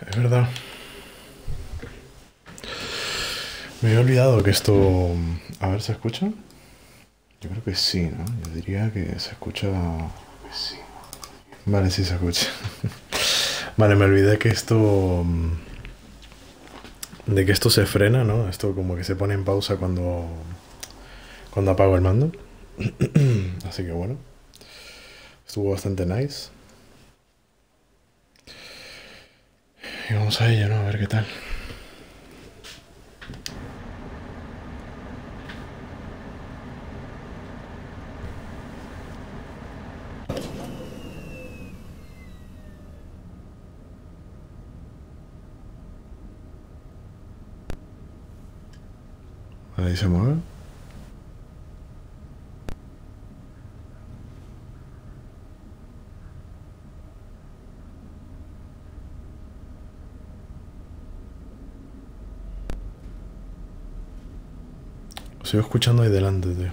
Speaker 1: Es verdad. Me había olvidado que esto... A ver, ¿se escucha? Yo creo que sí, ¿no? Yo diría que se escucha... Vale, sí se escucha. Vale, me olvidé que esto... De que esto se frena, ¿no? Esto como que se pone en pausa cuando... Cuando apago el mando. Así que bueno. Estuvo bastante nice. Y vamos a ello, ¿no? A ver qué tal. Ahí se mueve. Lo sigo escuchando ahí delante, tío.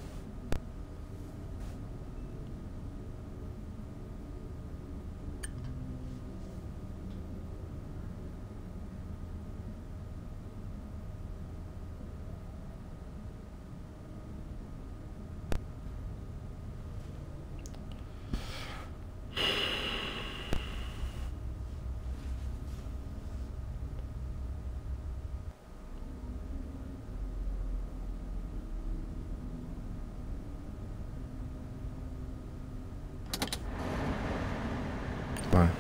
Speaker 1: Vale.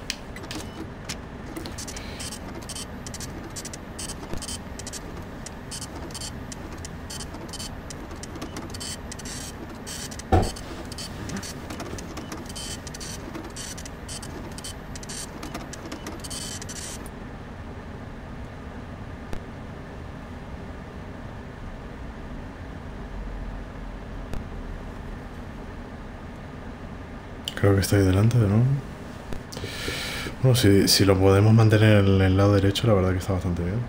Speaker 1: Creo que está ahí delante de nuevo. Bueno, si, si lo podemos mantener en el lado derecho, la verdad que está bastante bien.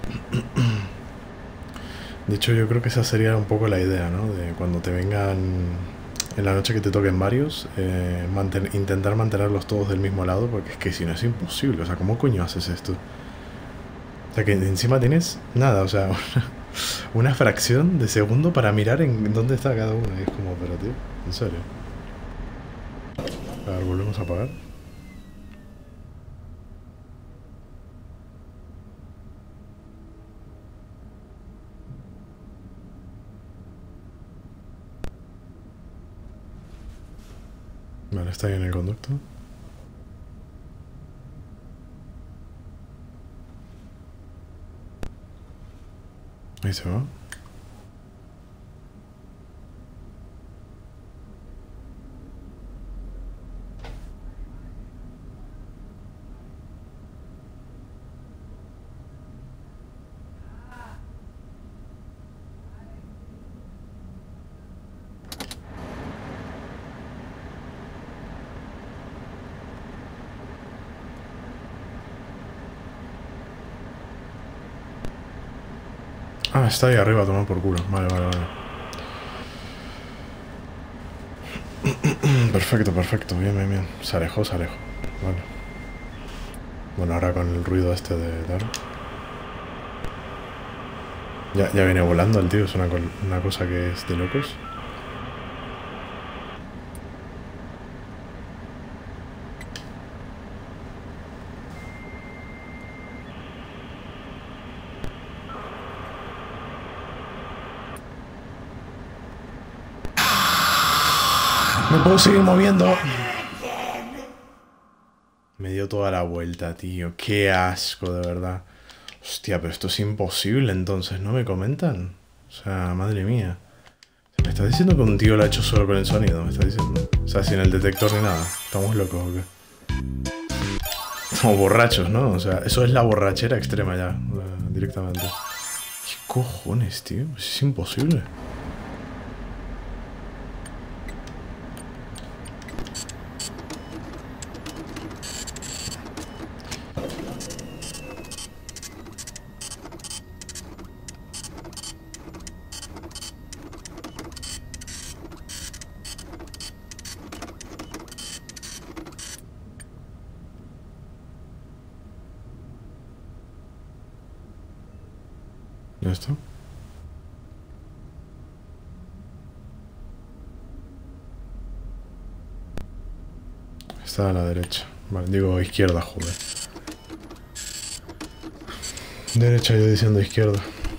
Speaker 1: De hecho, yo creo que esa sería un poco la idea, ¿no? De cuando te vengan en la noche que te toquen varios, eh, manten intentar mantenerlos todos del mismo lado, porque es que si no es imposible. O sea, ¿cómo coño haces esto? O sea, que encima tienes nada, o sea, una, una fracción de segundo para mirar en dónde está cada uno. Y es como, pero tío, en serio. A ver, volvemos a apagar. Vale, está ahí en el conducto. Ahí se va. Ah, está ahí arriba, tomar por culo. Vale, vale, vale. Perfecto, perfecto. Bien, bien, bien. Se alejó, se alejó. Vale. Bueno, ahora con el ruido este de tal. Ya, ya viene volando el tío. Es una, una cosa que es de locos. Me puedo seguir moviendo. Me dio toda la vuelta, tío. Qué asco, de verdad. Hostia, pero esto es imposible entonces, ¿no me comentan? O sea, madre mía. ¿Me estás diciendo que un tío lo ha hecho solo con el sonido? ¿Me estás diciendo? O sea, sin el detector ni nada. ¿Estamos locos o qué? Como borrachos, ¿no? O sea, eso es la borrachera extrema ya, directamente. ¿Qué cojones, tío? Es imposible. esto? Está a la derecha. Vale, digo izquierda, joder. Derecha, yo diciendo izquierda.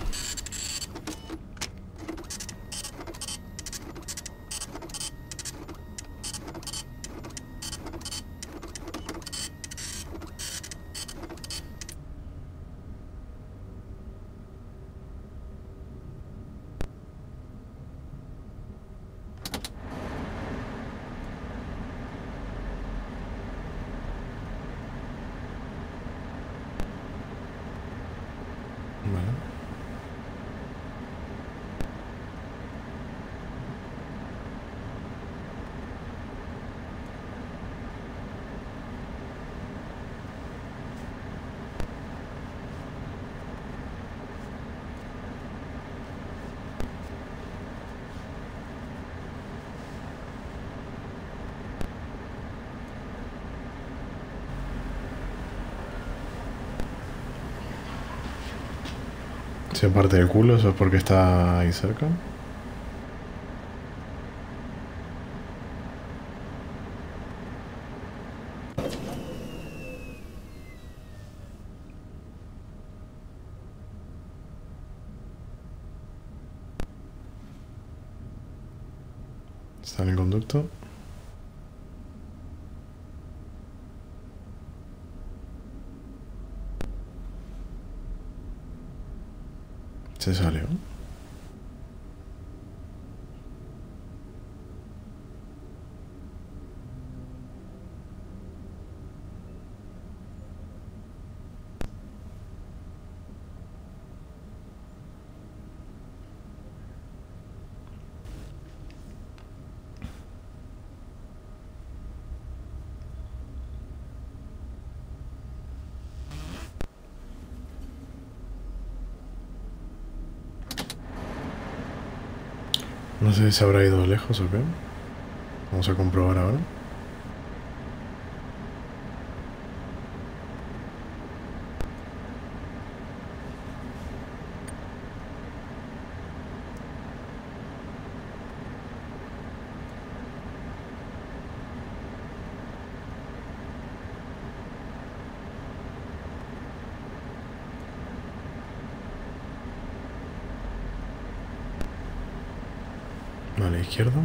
Speaker 1: Se parte del culo, eso es porque está ahí cerca. Está en el conducto. Se salió. No sé si se habrá ido lejos o qué. Vamos a comprobar ahora. Vale, izquierda.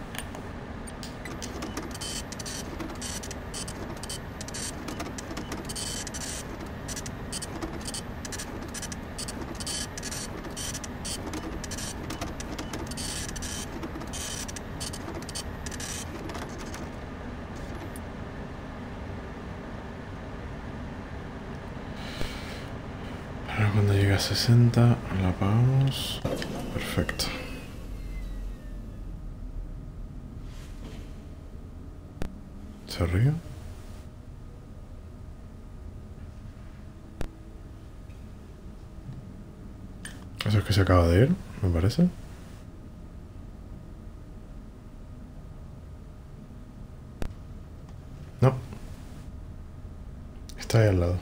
Speaker 1: Ahora cuando llegue a sesenta la apagamos. Perfecto. ¿Se ríe? Eso es que se acaba de ir, me parece. No. Está ahí al lado.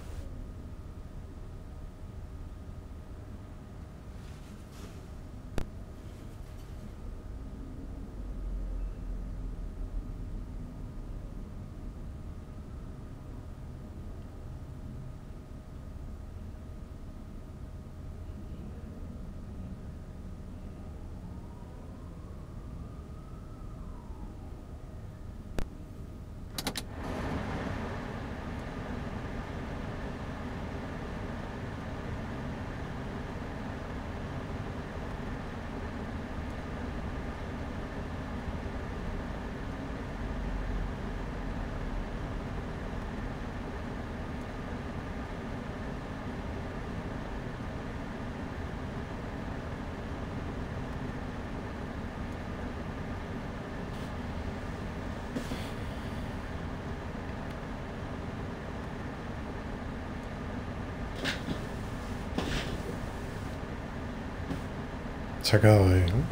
Speaker 1: Se ha quedado ahí, ¿no?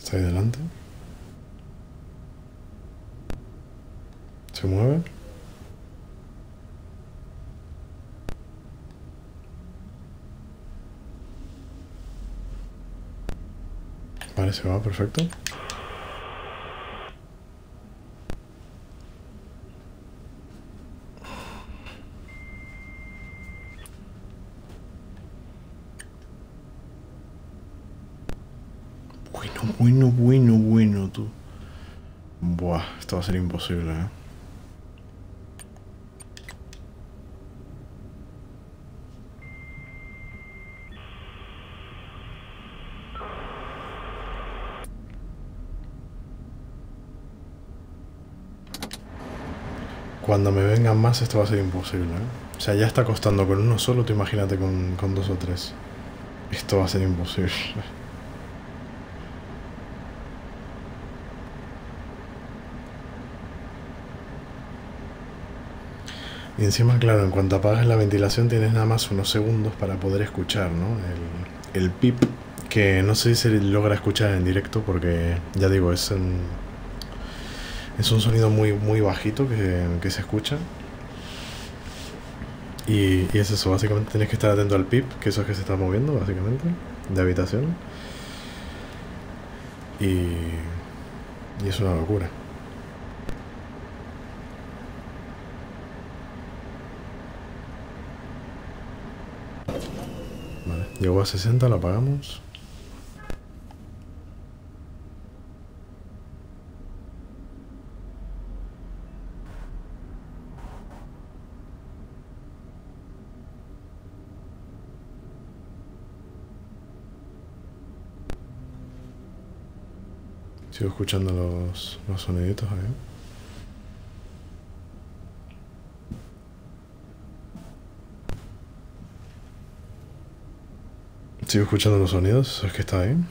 Speaker 1: Está ahí delante. Se mueve. Vale, se va, perfecto. Bueno, bueno, bueno, bueno, tú. Buah, esto va a ser imposible, ¿eh? Cuando me vengan más esto va a ser imposible, ¿eh? O sea, ya está costando con uno solo, tú imagínate con, con dos o tres. Esto va a ser imposible. Y encima, claro, en cuanto apagas la ventilación tienes nada más unos segundos para poder escuchar, ¿no? El, el pip, que no sé si se logra escuchar en directo porque, ya digo, es, en, es un sonido muy, muy bajito que, que se escucha. Y, y es eso, básicamente tienes que estar atento al pip, que eso es que se está moviendo, básicamente, de habitación. Y, y es una locura. Vale, llegó a sesenta, lo apagamos. Sigo escuchando los, los soniditos ahí. Sigo escuchando los sonidos, eso es que está ahí.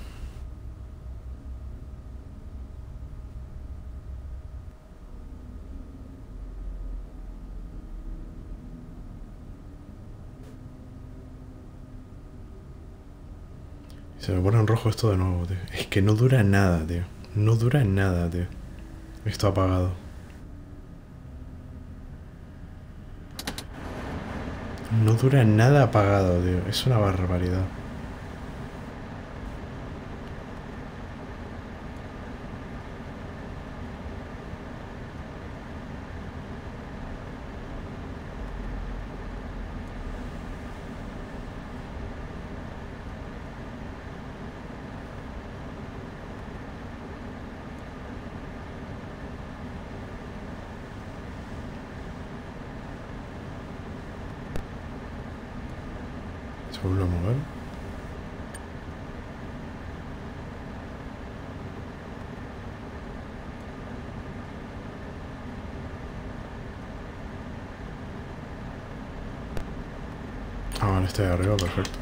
Speaker 1: Y se me pone en rojo esto de nuevo, tío. Es que no dura nada, tío. No dura nada, tío. Esto apagado. No dura nada apagado, tío. Es una barbaridad. Se vuelve a mover. Ah, vale, está ahí arriba, perfecto.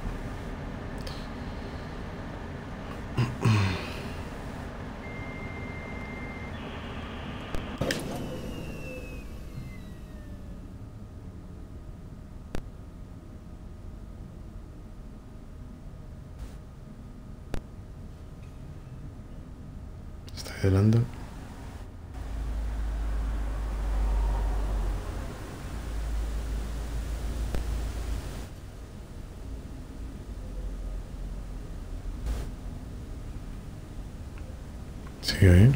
Speaker 1: Está ahí delante. Sigue ahí.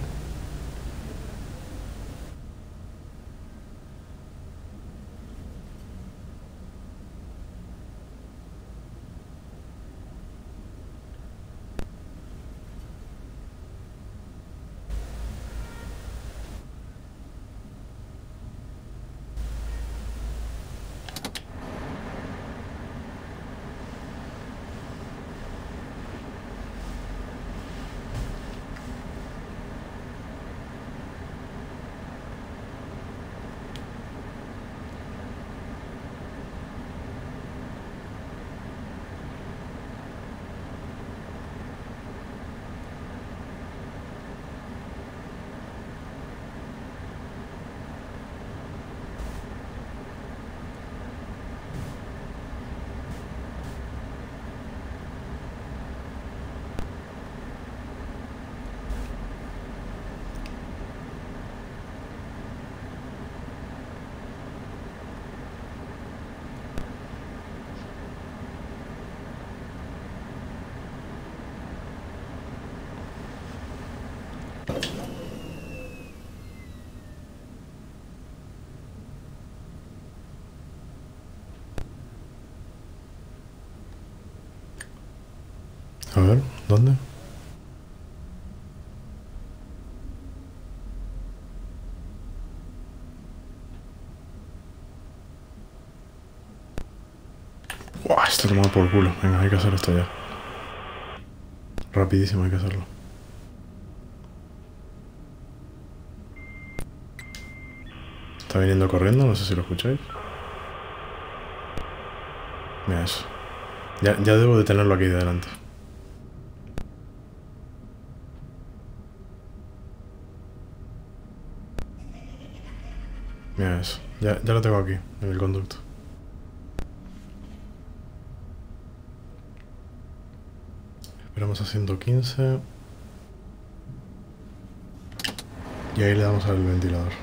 Speaker 1: A ver, ¿dónde? Buah, está tomado por culo. Venga, hay que hacer esto ya. Rapidísimo hay que hacerlo. Está viniendo corriendo, no sé si lo escucháis. Mira eso. Ya, ya debo de tenerlo aquí delante. Mira eso. Ya, ya lo tengo aquí, en el conducto. Esperamos a ciento quince. Y ahí le damos al ventilador.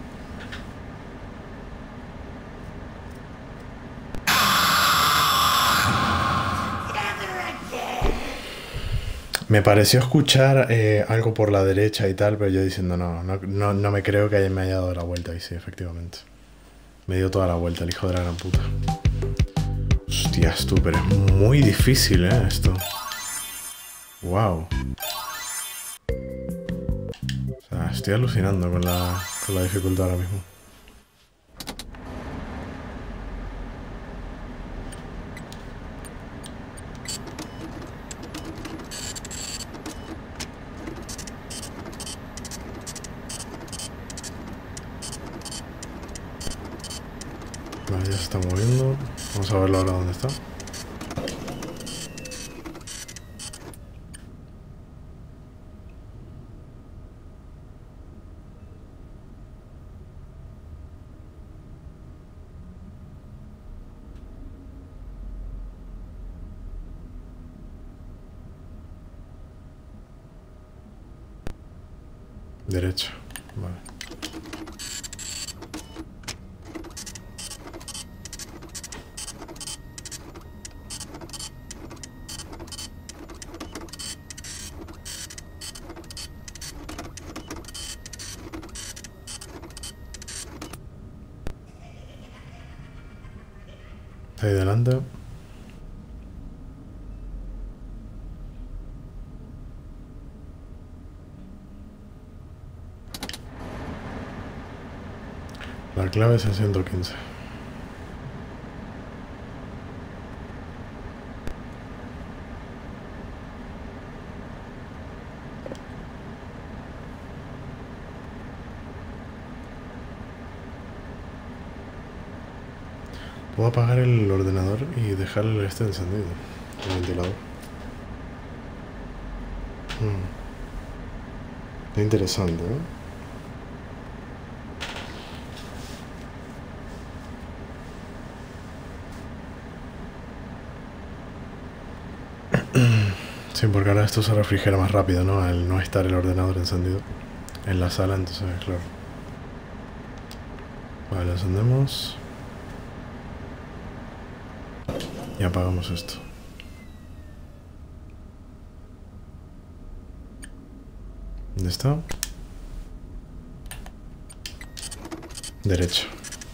Speaker 1: Me pareció escuchar eh, algo por la derecha y tal, pero yo diciendo no, no, no, no me creo que me haya dado la vuelta. Y sí, efectivamente. Me dio toda la vuelta el hijo de la gran puta. Hostias tú, pero es muy difícil, ¿eh? Esto. Wow. O sea, estoy alucinando con la, con la dificultad ahora mismo. Vale, ya se está moviendo. Vamos a verlo ahora dónde está. Derecha. Vale. Ahí delante. La clave es el ciento quince. Puedo apagar el ordenador y dejar el este encendido, el ventilador. Hmm. Qué interesante, ¿eh? Sí, porque ahora esto se refrigera más rápido, ¿no? Al no estar el ordenador encendido en la sala, entonces, claro. Vale, lo encendemos. Y apagamos esto. ¿Dónde está? Derecho.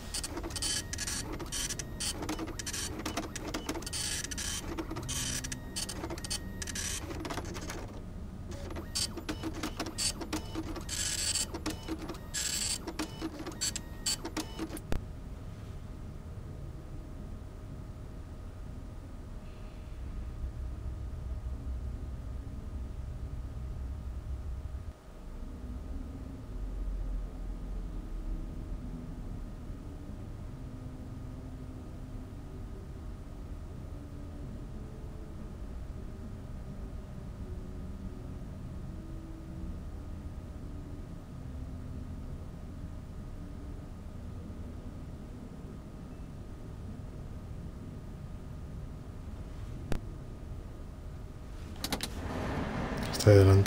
Speaker 1: Está ahí delante.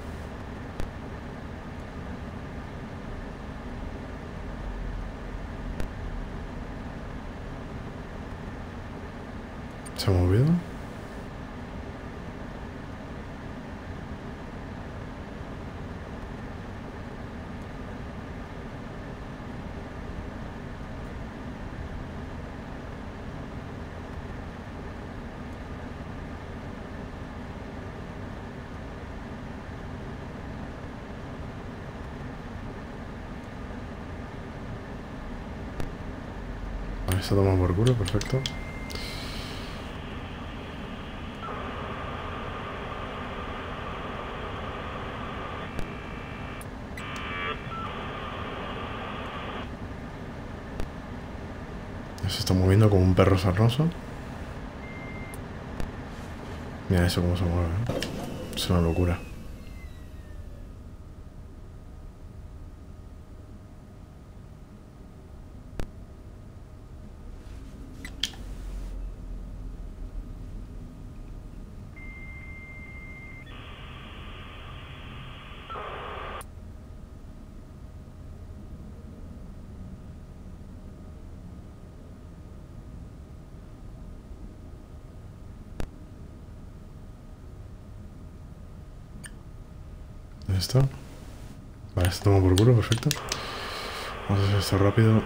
Speaker 1: ¿Se ha movido? Vale, se toma por culo, perfecto. Se está moviendo como un perro sarnoso. Mira eso cómo se mueve, ¿eh? Es una locura. Ahí está. Vale, se toma por culo, perfecto. Vamos a hacer esto rápido.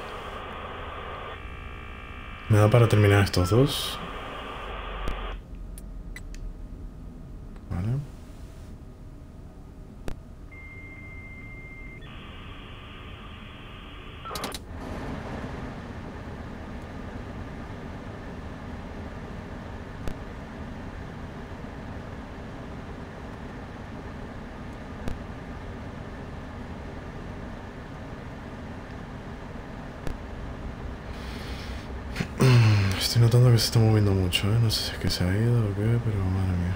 Speaker 1: Me da para terminar estos dos. Vale. Estoy notando que se está moviendo mucho, ¿eh? No sé si es que se ha ido o qué, pero madre mía.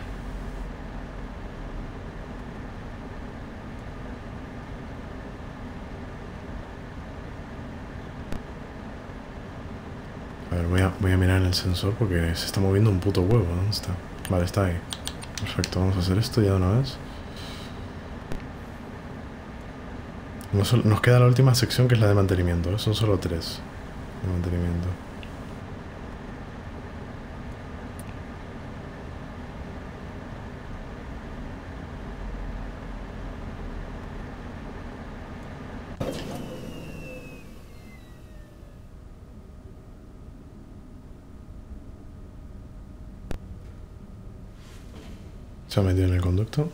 Speaker 1: A ver, voy a, voy a mirar en el sensor porque se está moviendo un puto huevo. ¿Dónde está? Vale, está ahí. Perfecto, vamos a hacer esto ya de una vez. Nos, nos queda la última sección, que es la de mantenimiento, ¿eh? Son solo tres de mantenimiento. Se ha metido en el conducto.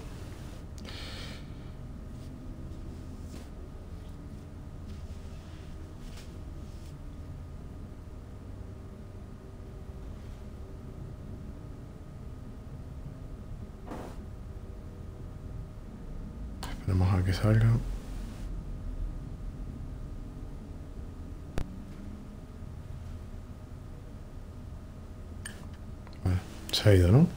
Speaker 1: Esperemos a que salga. Vale, se ha ido, ¿no?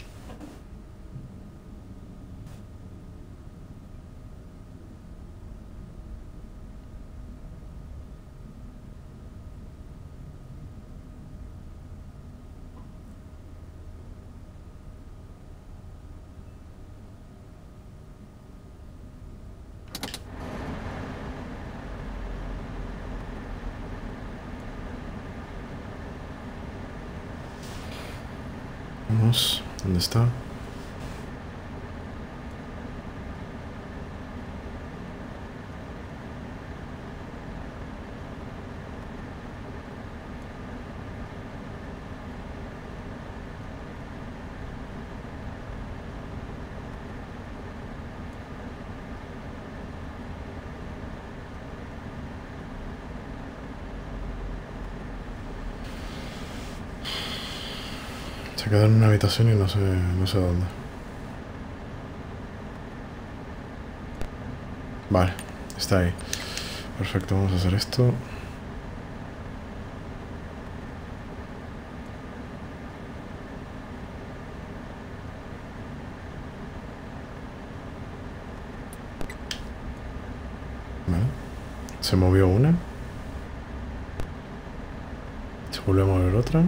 Speaker 1: Vamos, ¿dónde está? Se quedó en una habitación y no sé, no sé dónde. Vale, está ahí. Perfecto, vamos a hacer esto. Vale. Se movió una. Se volvió a mover otra.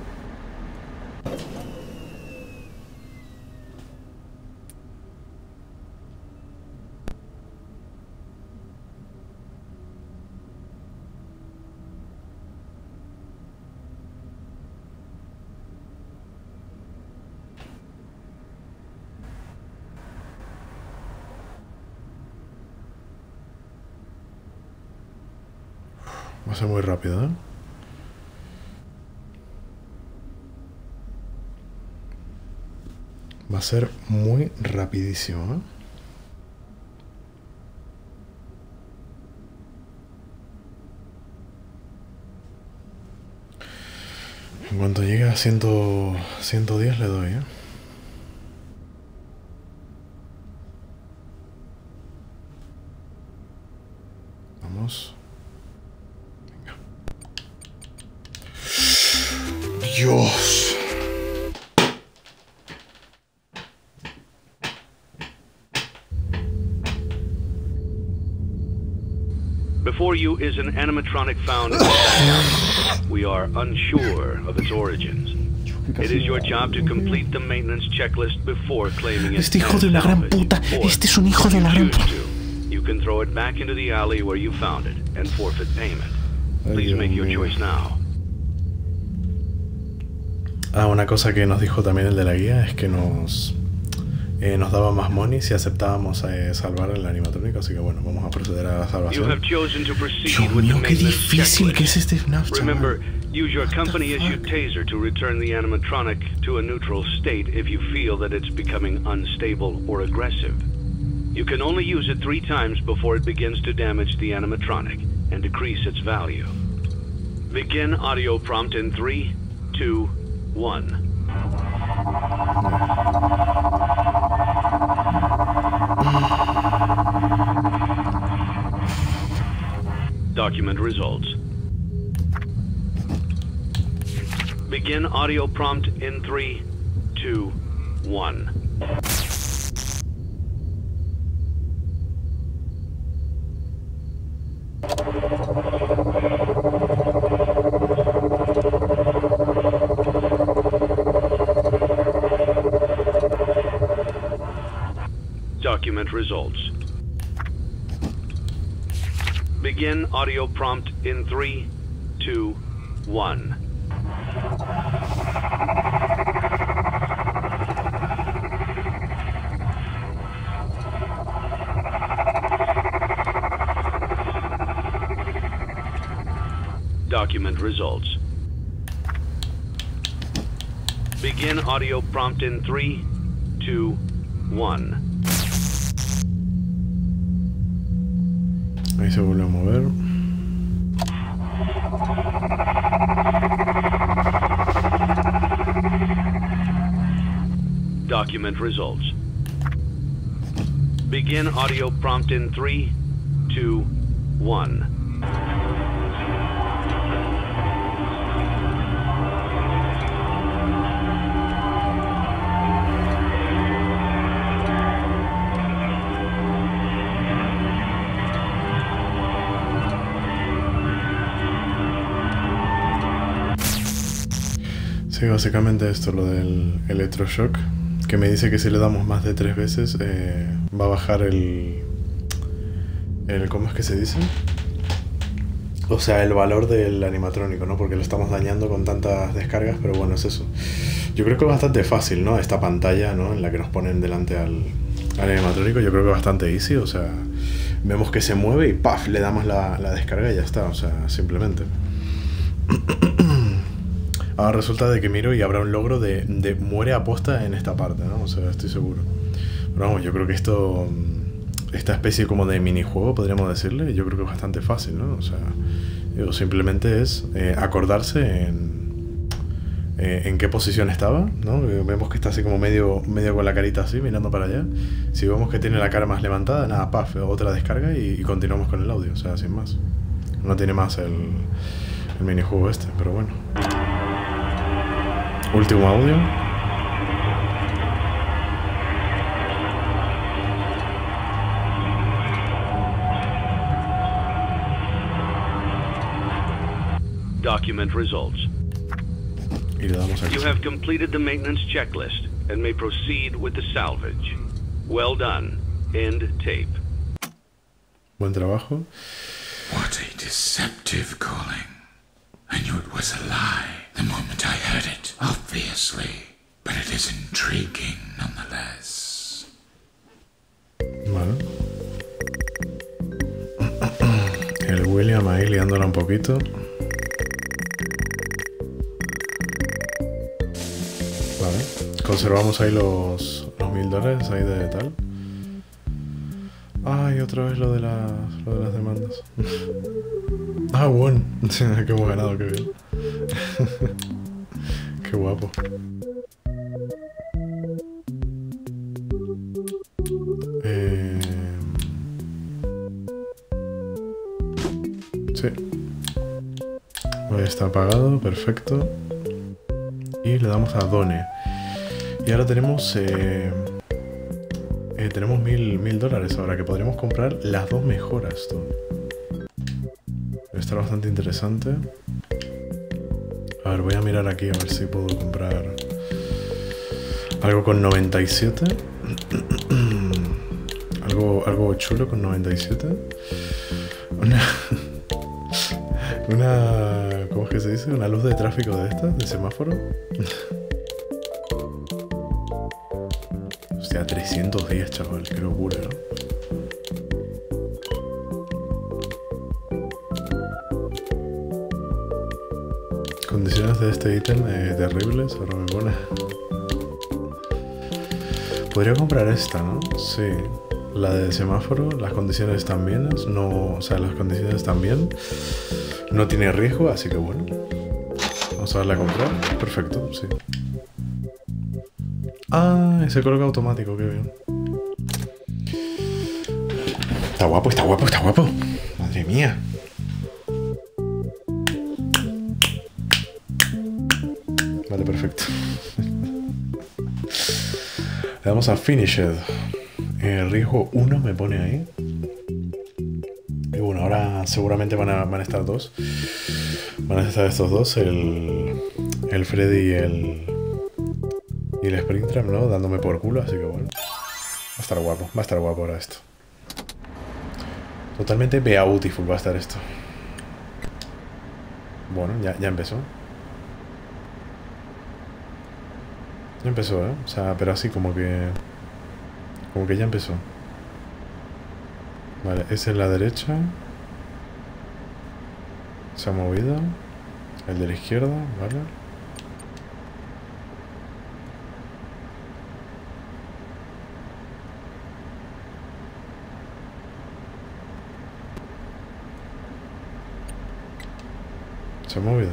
Speaker 1: Va a ser muy rápido, ¿eh? Va a ser muy rapidísimo, ¿eh? En cuanto llegue a cien, ciento diez le doy, ¿eh? Vamos. Venga. Dios.
Speaker 3: Before you is an animatronic found in the background. We are unsure of its origins. It is your job to complete the maintenance checklist before claiming it.
Speaker 5: Este hijo de una gran puta. Este es un hijo de la gran puta.
Speaker 3: You can throw it back into the alley where you found it and forfeit payment. Please make your choice now.
Speaker 1: Ah, una cosa que nos dijo también el de la guía es que nos eh, nos daba más money si aceptábamos eh, salvar el animatrónico, así que bueno, vamos a proceder a la salvación.
Speaker 5: Dios mío, qué difícil que es este F NAF, chaval.
Speaker 3: Remember, use your company-issued taser to return the animatronic to a neutral state if you feel that it's becoming unstable or aggressive. You can only use it three times before it begins to damage the animatronic and decrease its value. Begin audio prompt in three, two, one. Document results. Begin audio prompt in three, two, one. Document results. Begin audio prompt in three, two, one. Document results. Begin audio prompt in three, two, one.
Speaker 1: Ahí se vuelve a mover.
Speaker 3: Document results. Begin audio prompt in three, two, one.
Speaker 1: Sí, básicamente esto, lo del electroshock, que me dice que si le damos más de tres veces eh, va a bajar el, el... ¿Cómo es que se dice? O sea, el valor del animatrónico, ¿no? Porque lo estamos dañando con tantas descargas, pero bueno, es eso. Yo creo que es bastante fácil, ¿no? Esta pantalla, ¿no? En la que nos ponen delante al, al animatrónico, yo creo que es bastante easy, o sea, vemos que se mueve y ¡paf! Le damos la, la descarga y ya está, o sea, simplemente. Ahora resulta de que miro y habrá un logro de, de muere aposta en esta parte, ¿no? O sea, estoy seguro. Pero vamos, yo creo que esto, esta especie como de minijuego, podríamos decirle, yo creo que es bastante fácil, ¿no? O sea, digo, simplemente es eh, acordarse en, eh, en qué posición estaba, ¿no? Vemos que está así como medio, medio con la carita así, mirando para allá. Si vemos que tiene la cara más levantada, nada, paf, otra descarga y, y continuamos con el audio, o sea, sin más. No tiene más el, el minijuego este, pero bueno. Último audio.
Speaker 3: Document results.
Speaker 1: Y le damos aquí.
Speaker 3: You have completed the maintenance checklist and may proceed with the salvage. Well done. End tape.
Speaker 1: Buen trabajo.
Speaker 5: What a deceptive calling. I knew it was a lie the moment I heard it, obviously. But it is intriguing nonetheless.
Speaker 1: Vale. El William ahí liándola un poquito. Vale. Conservamos ahí los, los mil dólares ahí de tal. Ay, otra vez lo de las, lo de las demandas. Ah, bueno. Que hemos ganado, qué bien. Qué guapo. Eh... Sí. Pues está apagado, perfecto. Y le damos a Done. Y ahora tenemos... Eh... Eh, tenemos mil, mil dólares ahora, que podríamos comprar las dos mejoras. Todo. Debe estar bastante interesante. A ver, voy a mirar aquí a ver si puedo comprar algo con noventa y siete. algo, algo chulo con noventa y siete. Una... Una... ¿Cómo es que se dice? Una luz de tráfico de estas, de semáforo. Hostia, trescientos diez, chaval. Qué locura, ¿no? Condiciones de este ítem eh, terribles, ahora me pone. Podría comprar esta, ¿no? Sí. La de semáforo, las condiciones están bien. No, o sea, las condiciones están bien. No tiene riesgo, así que bueno. Vamos a darle a comprar. Perfecto, sí. Ah, se coloca automático, qué bien. Está guapo, está guapo, está guapo. Madre mía. Vale, perfecto. Le damos a Finished. Eh, riesgo uno me pone ahí. Y bueno, ahora seguramente van a, van a estar dos. Van a estar estos dos, el, el Freddy y el, y el Springtrap, ¿no? Dándome por culo, así que bueno. Va a estar guapo, va a estar guapo ahora esto. Totalmente beautiful va a estar esto. Bueno, ya, ya empezó. Ya empezó, ¿eh? O sea, pero así como que... Como que ya empezó. Vale, es en la derecha. Se ha movido. El de la izquierda, vale. Se ha movido.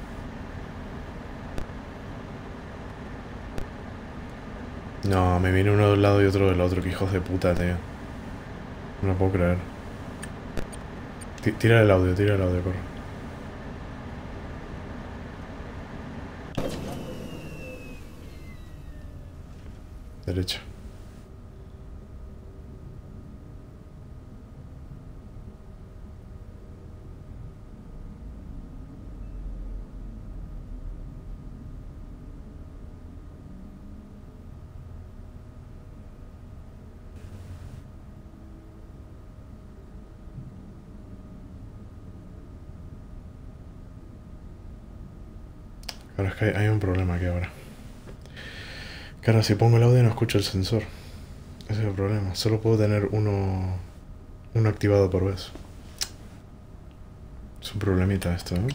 Speaker 1: No, me viene uno de un lado y otro del otro. Que hijos de puta, tío. No lo puedo creer. T- tira el audio, tira el audio, corre. Derecha. Claro, es que hay, hay un problema aquí ahora. Claro, si pongo el audio no escucho el sensor. Ese es el problema. Solo puedo tener uno, uno activado por vez. Es un problemita esto, ¿eh?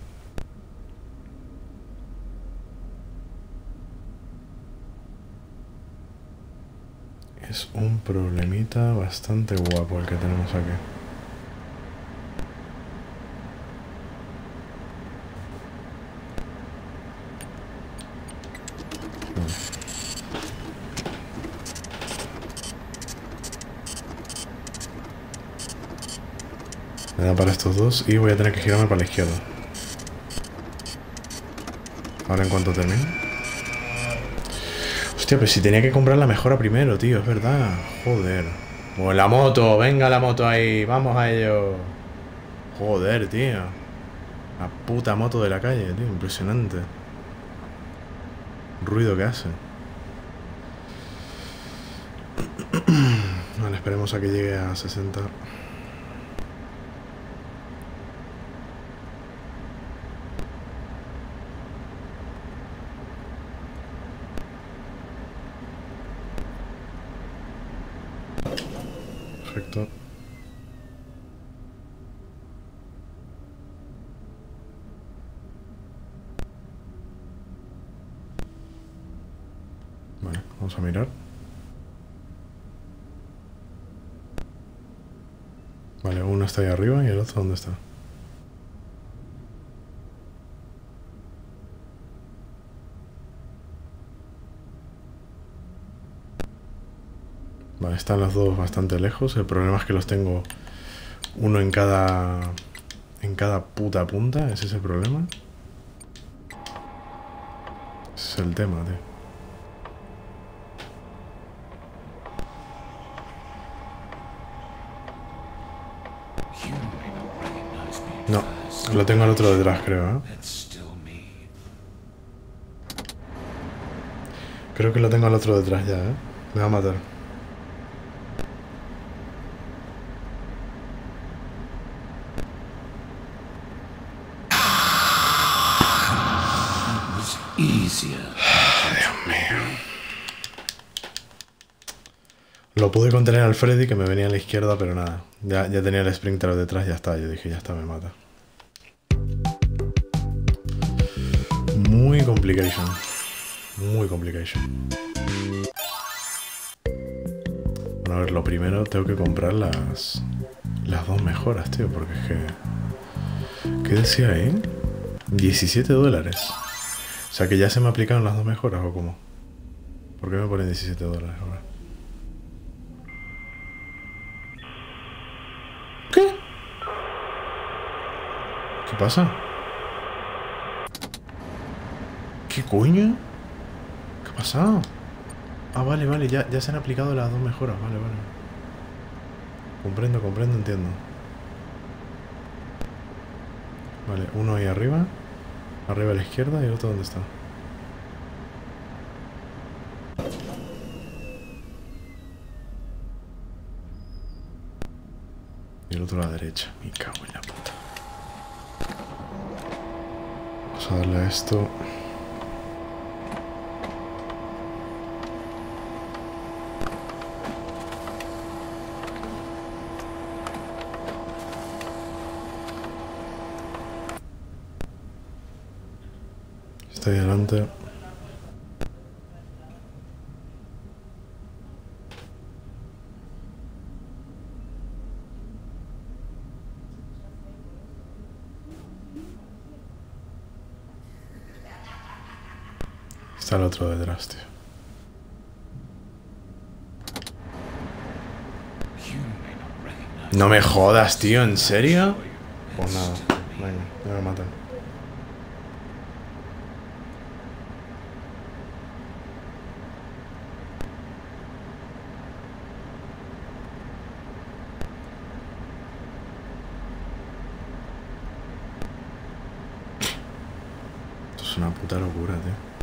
Speaker 1: Es un problemita bastante guapo el que tenemos aquí. Me da para estos dos y voy a tener que girarme para la izquierda. Ahora en cuanto termine. Hostia, pero si tenía que comprar la mejora primero, tío, es verdad. Joder. O la moto, venga la moto ahí, vamos a ello. Joder, tío. La puta moto de la calle, tío, impresionante. Ruido que hace. Vale, esperemos a que llegue a sesenta. Perfecto. Vale, vamos a mirar. Vale, uno está ahí arriba y el otro, ¿dónde está? Vale, Vale, están los dos bastante lejos. El problema es que los tengo uno en cada... En cada puta punta. Ese es el problema. Ese es el tema, tío. No, lo tengo al otro detrás, creo, ¿eh? Creo que lo tengo al otro detrás ya, ¿eh? Me va a matar. Dios mío. Lo pude contener al Freddy, que me venía a la izquierda, pero nada. Ya, ya tenía el Springtrap detrás, ya está. Yo dije, ya está, me mata. Muy complication. Muy complication. Bueno, a ver, lo primero tengo que comprar las... Las dos mejoras, tío, porque es que... ¿Qué decía ahí? diecisiete dólares. O sea, que ya se me aplicaron las dos mejoras, ¿o cómo? ¿Por qué me ponen diecisiete dólares ahora? ¿Qué? ¿Qué pasa? ¿Qué coño? ¿Qué ha pasado? Ah, vale, vale, ya, ya se han aplicado las dos mejoras, vale, vale. Comprendo, comprendo, entiendo. Vale, uno ahí arriba. Arriba a la izquierda y el otro ¿dónde está? Y el otro a la derecha. Me cago en la puta. Vamos a darle a esto. Estoy delante. Está el otro detrás, tío. No me jodas, tío, ¿en serio? Pues nada, venga, ya me matan. Esto es una puta locura, tío.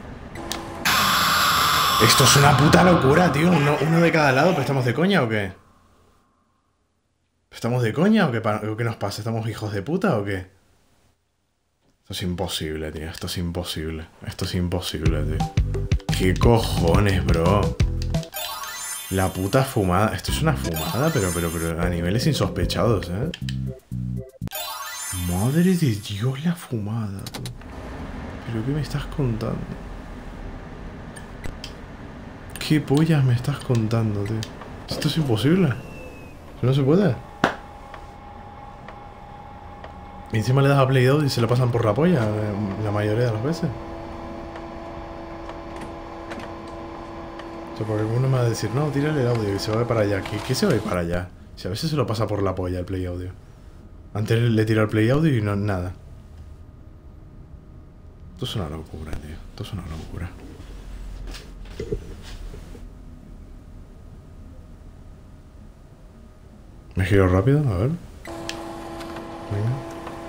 Speaker 1: Esto es una puta locura, tío. Uno, uno de cada lado, ¿pero estamos de coña o qué? ¿Estamos de coña o qué, o qué nos pasa? ¿Estamos hijos de puta o qué? Esto es imposible, tío. Esto es imposible. Esto es imposible, tío. ¿Qué cojones, bro? La puta fumada. Esto es una fumada, pero, pero, pero a niveles insospechados, ¿eh? Madre de Dios, la fumada, tío. ¿Pero qué me estás contando? ¿Qué pollas me estás contando, tío? Esto es imposible. No se puede. Y encima le das a play out y se lo pasan por la polla la mayoría de las veces. O sea, porque uno me va a decir, no, tírale el audio y se va para allá. ¿Qué, qué se va a ir para allá? Si a veces se lo pasa por la polla el play audio. Antes le tiro el play audio y no, nada. Esto es una locura, tío. Esto es una locura. Me giro rápido, a ver. Venga.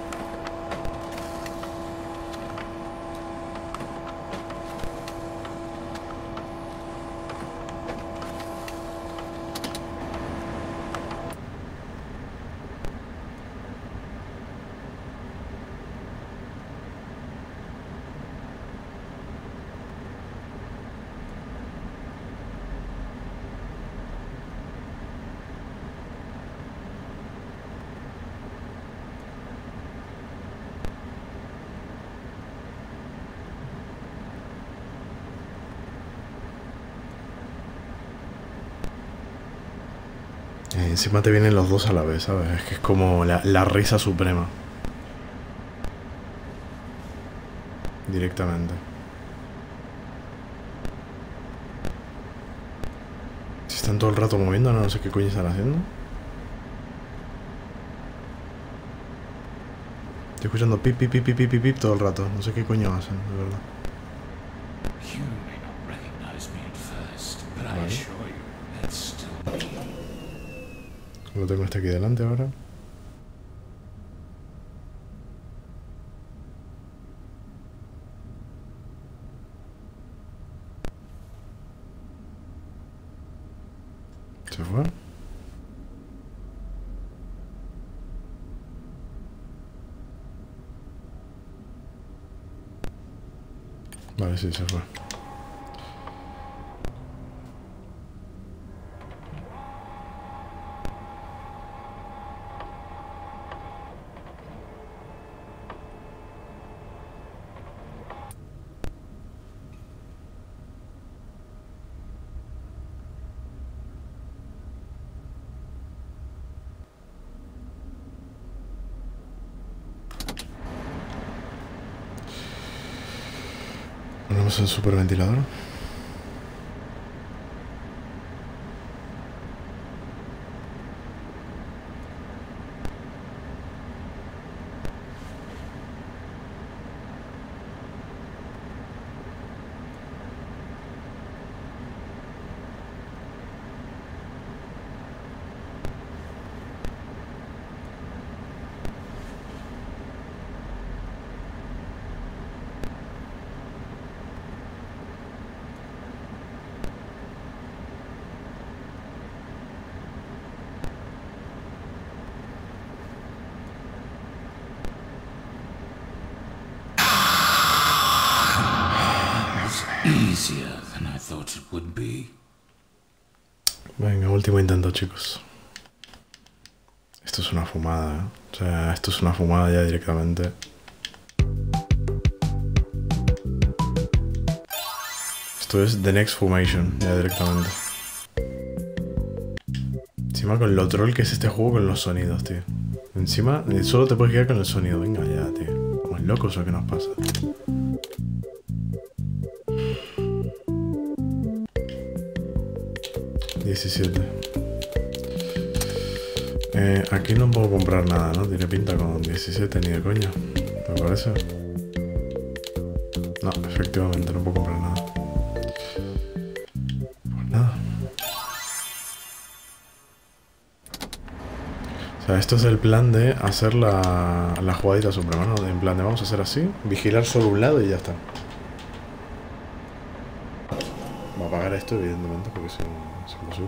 Speaker 1: Eh, encima te vienen los dos a la vez, ¿sabes? Es que es como la, la risa suprema. Directamente. están todo el rato moviendo, no sé qué coño están haciendo. Estoy escuchando pip, pip, pip, pip, pip, pip, pip todo el rato. No sé qué coño hacen, de verdad. Vale. Lo tengo este aquí delante ahora. ¿Se fue? Vale, sí, se fue. Ponemos el superventilador.
Speaker 5: Easier than I thought it would be.
Speaker 1: Venga, último intento, chicos. Esto es una fumada, ¿eh? O sea, esto es una fumada ya directamente. Esto es The Next Fumation, ya directamente. Encima con lo troll que es este juego con los sonidos, tío. Encima, solo te puedes quedar con el sonido. Venga ya, tío. ¿Somos locos o qué nos pasa? diecisiete. Eh, aquí no puedo comprar nada, ¿no? Tiene pinta con diecisiete ni de coña. ¿Me parece? No, efectivamente no puedo comprar nada. Pues nada. O sea, esto es el plan de hacer la, la jugadita suprema, ¿no? En plan de vamos a hacer así, vigilar solo un lado y ya está. Voy a apagar esto, evidentemente, porque si no es imposible.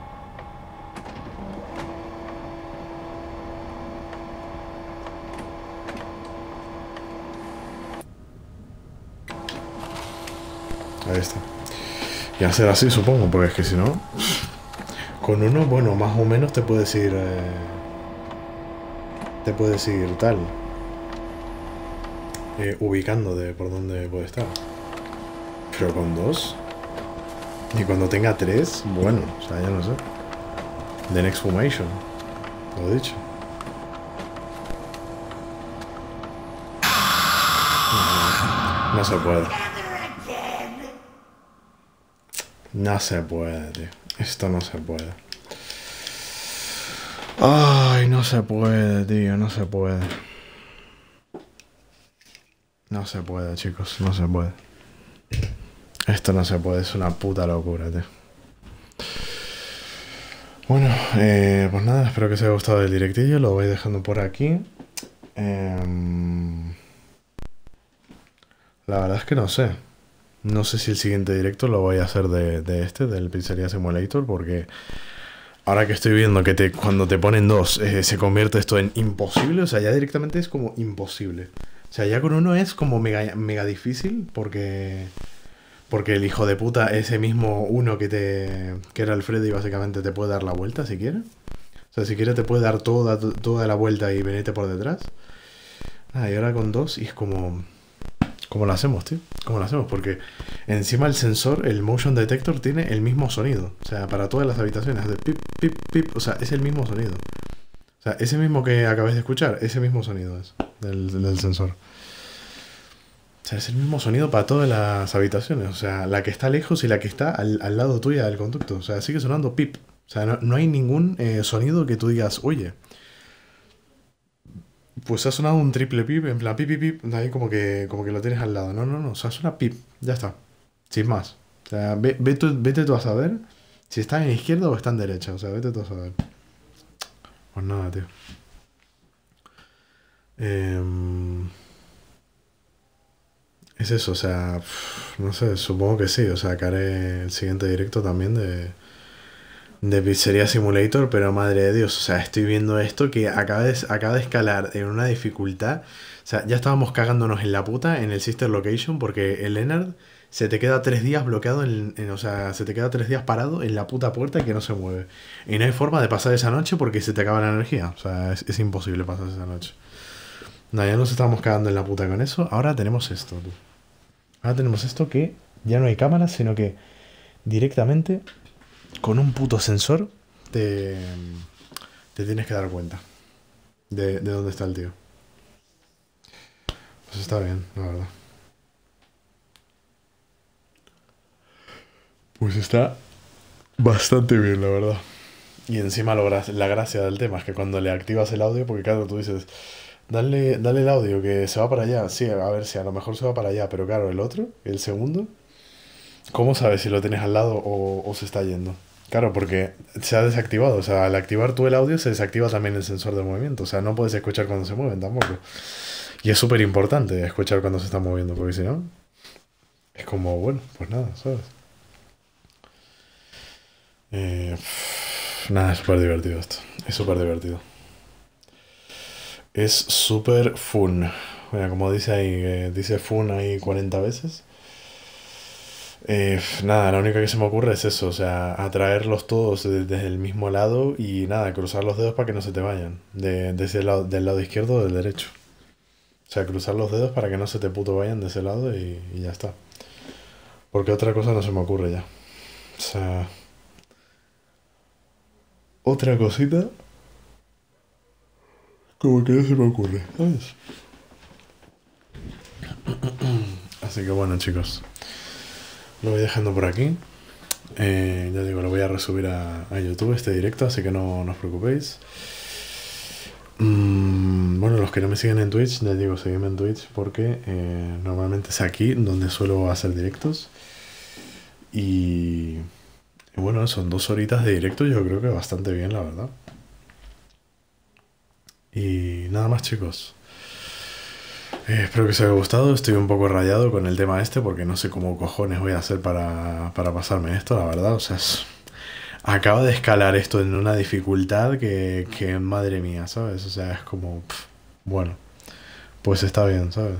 Speaker 1: Ahí está. Y hacer así, supongo, porque es que si no... Con uno, bueno, más o menos te puedes ir... Eh, te puedes ir tal... Eh, ubicando de por dónde puede estar. Pero con dos... Y cuando tenga tres, bueno, o sea, ya no sé. The Next Fumation. Lo he dicho. No, no se puede. No se puede, tío. Esto no se puede. Ay, no se puede, tío. No se puede. No se puede, chicos. No se puede. Esto no se puede. Es una puta locura, tío. Bueno, eh, pues nada. Espero que os haya gustado el directillo. Lo voy dejando por aquí. Eh, la verdad es que no sé. No sé si el siguiente directo lo voy a hacer de, de este, del Pizzería Simulator, porque ahora que estoy viendo que te, cuando te ponen dos eh, se convierte esto en imposible, o sea, ya directamente es como imposible. O sea, ya con uno es como mega, mega difícil, porque porque el hijo de puta, ese mismo uno que te que era el Freddy, básicamente te puede dar la vuelta si quiere. O sea, si quiere te puede dar toda, toda la vuelta y venirte por detrás. Ah, y ahora con dos y es como... ¿Cómo lo hacemos, tío? ¿Cómo lo hacemos? Porque encima el sensor, el motion detector, tiene el mismo sonido. O sea, para todas las habitaciones. De pip, pip, pip. O sea, es el mismo sonido. O sea, ese mismo que acabáis de escuchar, ese mismo sonido es del, del sensor. O sea, es el mismo sonido para todas las habitaciones. O sea, la que está lejos y la que está al, al lado tuya del conducto. O sea, sigue sonando pip. O sea, no, no hay ningún eh, sonido que tú digas, oye, pues ha sonado un triple pip, en plan pip, pip, pip, ahí como que, como que lo tienes al lado. No, no, no, o sea, suena pip, ya está. Sin más. O sea, ve, ve tú- vete tú a saber si está en izquierda o está en derecha. O sea, vete tú a saber. Pues nada, tío. Em, es eso, o sea, pf, no sé, supongo que sí. O sea, que haré el siguiente directo también de, de Pizzería Simulator, pero madre de Dios, o sea, estoy viendo esto que acaba de, acaba de escalar en una dificultad. O sea, ya estábamos cagándonos en la puta en el Sister Location porque el Lennart se te queda tres días bloqueado, en, en- o sea, se te queda tres días parado en la puta puerta y que no se mueve. Y no hay forma de pasar esa noche porque se te acaba la energía. O sea, es, es imposible pasar esa noche. No, ya nos estábamos cagando en la puta con eso. Ahora tenemos esto, tú. Ahora tenemos esto que ya no hay cámaras, sino que directamente con un puto sensor te, te tienes que dar cuenta de, de dónde está el tío. Pues está bien, la verdad. Pues está bastante bien, la verdad. Y encima lo gra- la gracia del tema es que cuando le activas el audio, porque claro, tú dices, dale, dale el audio que se va para allá. Sí, a ver si a lo mejor se va para allá, pero claro, el otro, el segundo, ¿cómo sabes si lo tienes al lado o, o se está yendo? Claro, porque se ha desactivado. O sea, al activar tú el audio se desactiva también el sensor de movimiento. O sea, no puedes escuchar cuando se mueven tampoco. Y es súper importante escuchar cuando se está moviendo, porque si no, es como, bueno, pues nada, ¿sabes? Eh, pff, nada, es súper divertido esto. Es súper divertido. Es súper fun. Mira, como dice ahí, eh, dice fun ahí cuarenta veces. Eh, nada, la única que se me ocurre es eso, o sea, atraerlos todos de- desde el mismo lado y nada, cruzar los dedos para que no se te vayan, de, de ese lado, del lado izquierdo o del derecho. O sea, cruzar los dedos para que no se te puto vayan de ese lado y, y ya está. Porque otra cosa no se me ocurre ya. O sea, otra cosita como que no se me ocurre, ¿sabes? Así que bueno, chicos, lo voy dejando por aquí. Eh, ya digo, lo voy a resubir a, a YouTube este directo, así que no, no os preocupéis. Mm, bueno, los que no me siguen en Twitch, ya digo, seguidme en Twitch porque eh, normalmente es aquí donde suelo hacer directos. Y, y bueno, son dos horitas de directo, yo creo que bastante bien, la verdad. Y nada más, chicos. Eh, espero que os haya gustado. Estoy un poco rayado con el tema este porque no sé cómo cojones voy a hacer para, para pasarme esto, la verdad. O sea, es- acaba de escalar esto en una dificultad que, que madre mía, ¿sabes? O sea, es como, pf, bueno, pues está bien, ¿sabes?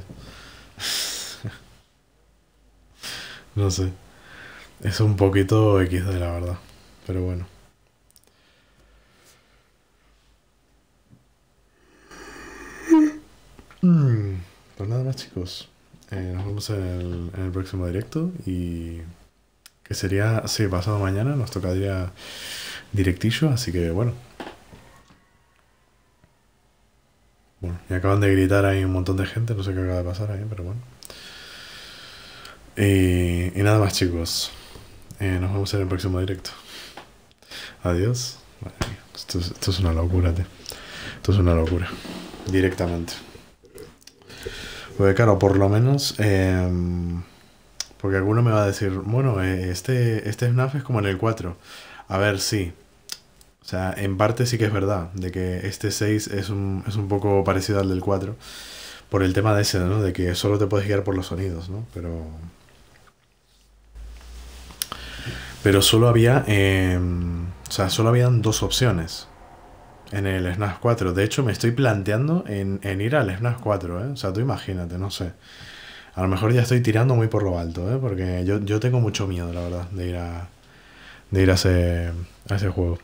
Speaker 1: No sé. Es un poquito equis de la verdad. Pero bueno. Mm, pues nada más, chicos. Eh, nos vemos en el, en el próximo directo y que sería, sí, pasado mañana nos tocaría directillo, así que bueno. Bueno, y acaban de gritar ahí un montón de gente, no sé qué acaba de pasar ahí, pero bueno. Y, y nada más, chicos. Eh, nos vemos en el próximo directo. Adiós. Madre mía, Esto es, esto es una locura, tío. Esto es una locura. Directamente. Porque claro, por lo menos... em, porque alguno me va a decir, bueno, eh, este, este F NAF es como en el cuatro. A ver, sí. O sea, en parte sí que es verdad, de que este seis es un, es un poco parecido al del cuatro. Por el tema de ese, ¿no? De que solo te puedes guiar por los sonidos, ¿no? Pero... Pero solo había... em, o sea, solo habían dos opciones en el F NAF cuatro. De hecho, me estoy planteando en, en ir al F NAF cuatro, ¿eh? O sea, tú imagínate, no sé. A lo mejor ya estoy tirando muy por lo alto, ¿eh? Porque yo, yo tengo mucho miedo, la verdad, de ir a, de ir a ese, a ese juego.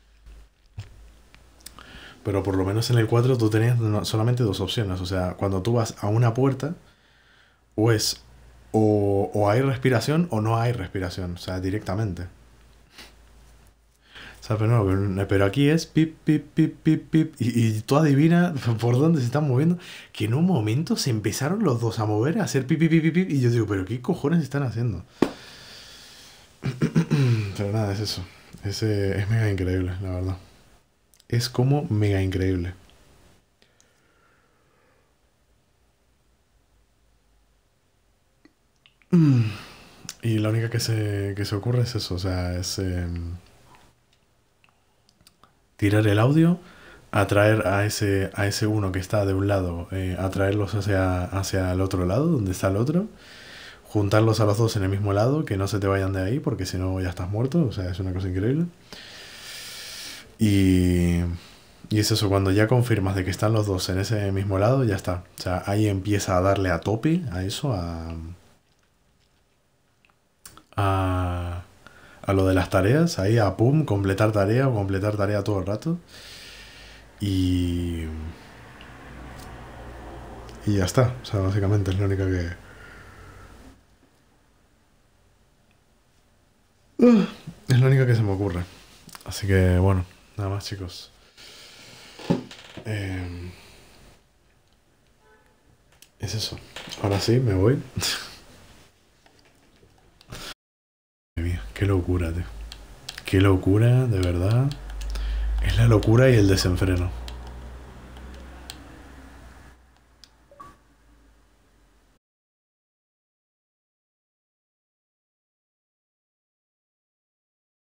Speaker 1: Pero por lo menos en el cuatro tú tenías no- solamente dos opciones. O sea, cuando tú vas a una puerta, o es o, o hay respiración o no hay respiración. O sea, directamente. sea, pero, no, pero aquí es pip, pip, pip, pip, pip. Y, y tú adivinas por dónde se están moviendo. Que en un momento se empezaron los dos a mover, a hacer pip, pip, pip, pip. Y yo digo, ¿pero qué cojones están haciendo? Pero nada, es eso. Es, eh, es mega increíble, la verdad. Es como mega increíble. Y la única que se, que se ocurre es eso, o sea, es eh, tirar el audio, atraer a ese, a ese uno que está de un lado, eh, atraerlos hacia, hacia el otro lado, donde está el otro, juntarlos a los dos en el mismo lado, que no se te vayan de ahí, porque si no ya estás muerto, o sea, es una cosa increíble. Y, y es eso, cuando ya confirmas de que están los dos en ese mismo lado, ya está. O sea, ahí empieza a darle a tope a eso, a... A, a lo de las tareas, ahí a pum, completar tarea o completar tarea todo el rato. Y... Y ya está. O sea, básicamente es la única que... Uh, es la única que se me ocurre. Así que, bueno, nada más, chicos. Eh, es eso. Ahora sí, me voy. Qué locura, tío. Qué locura, de verdad. Es la locura y el desenfreno.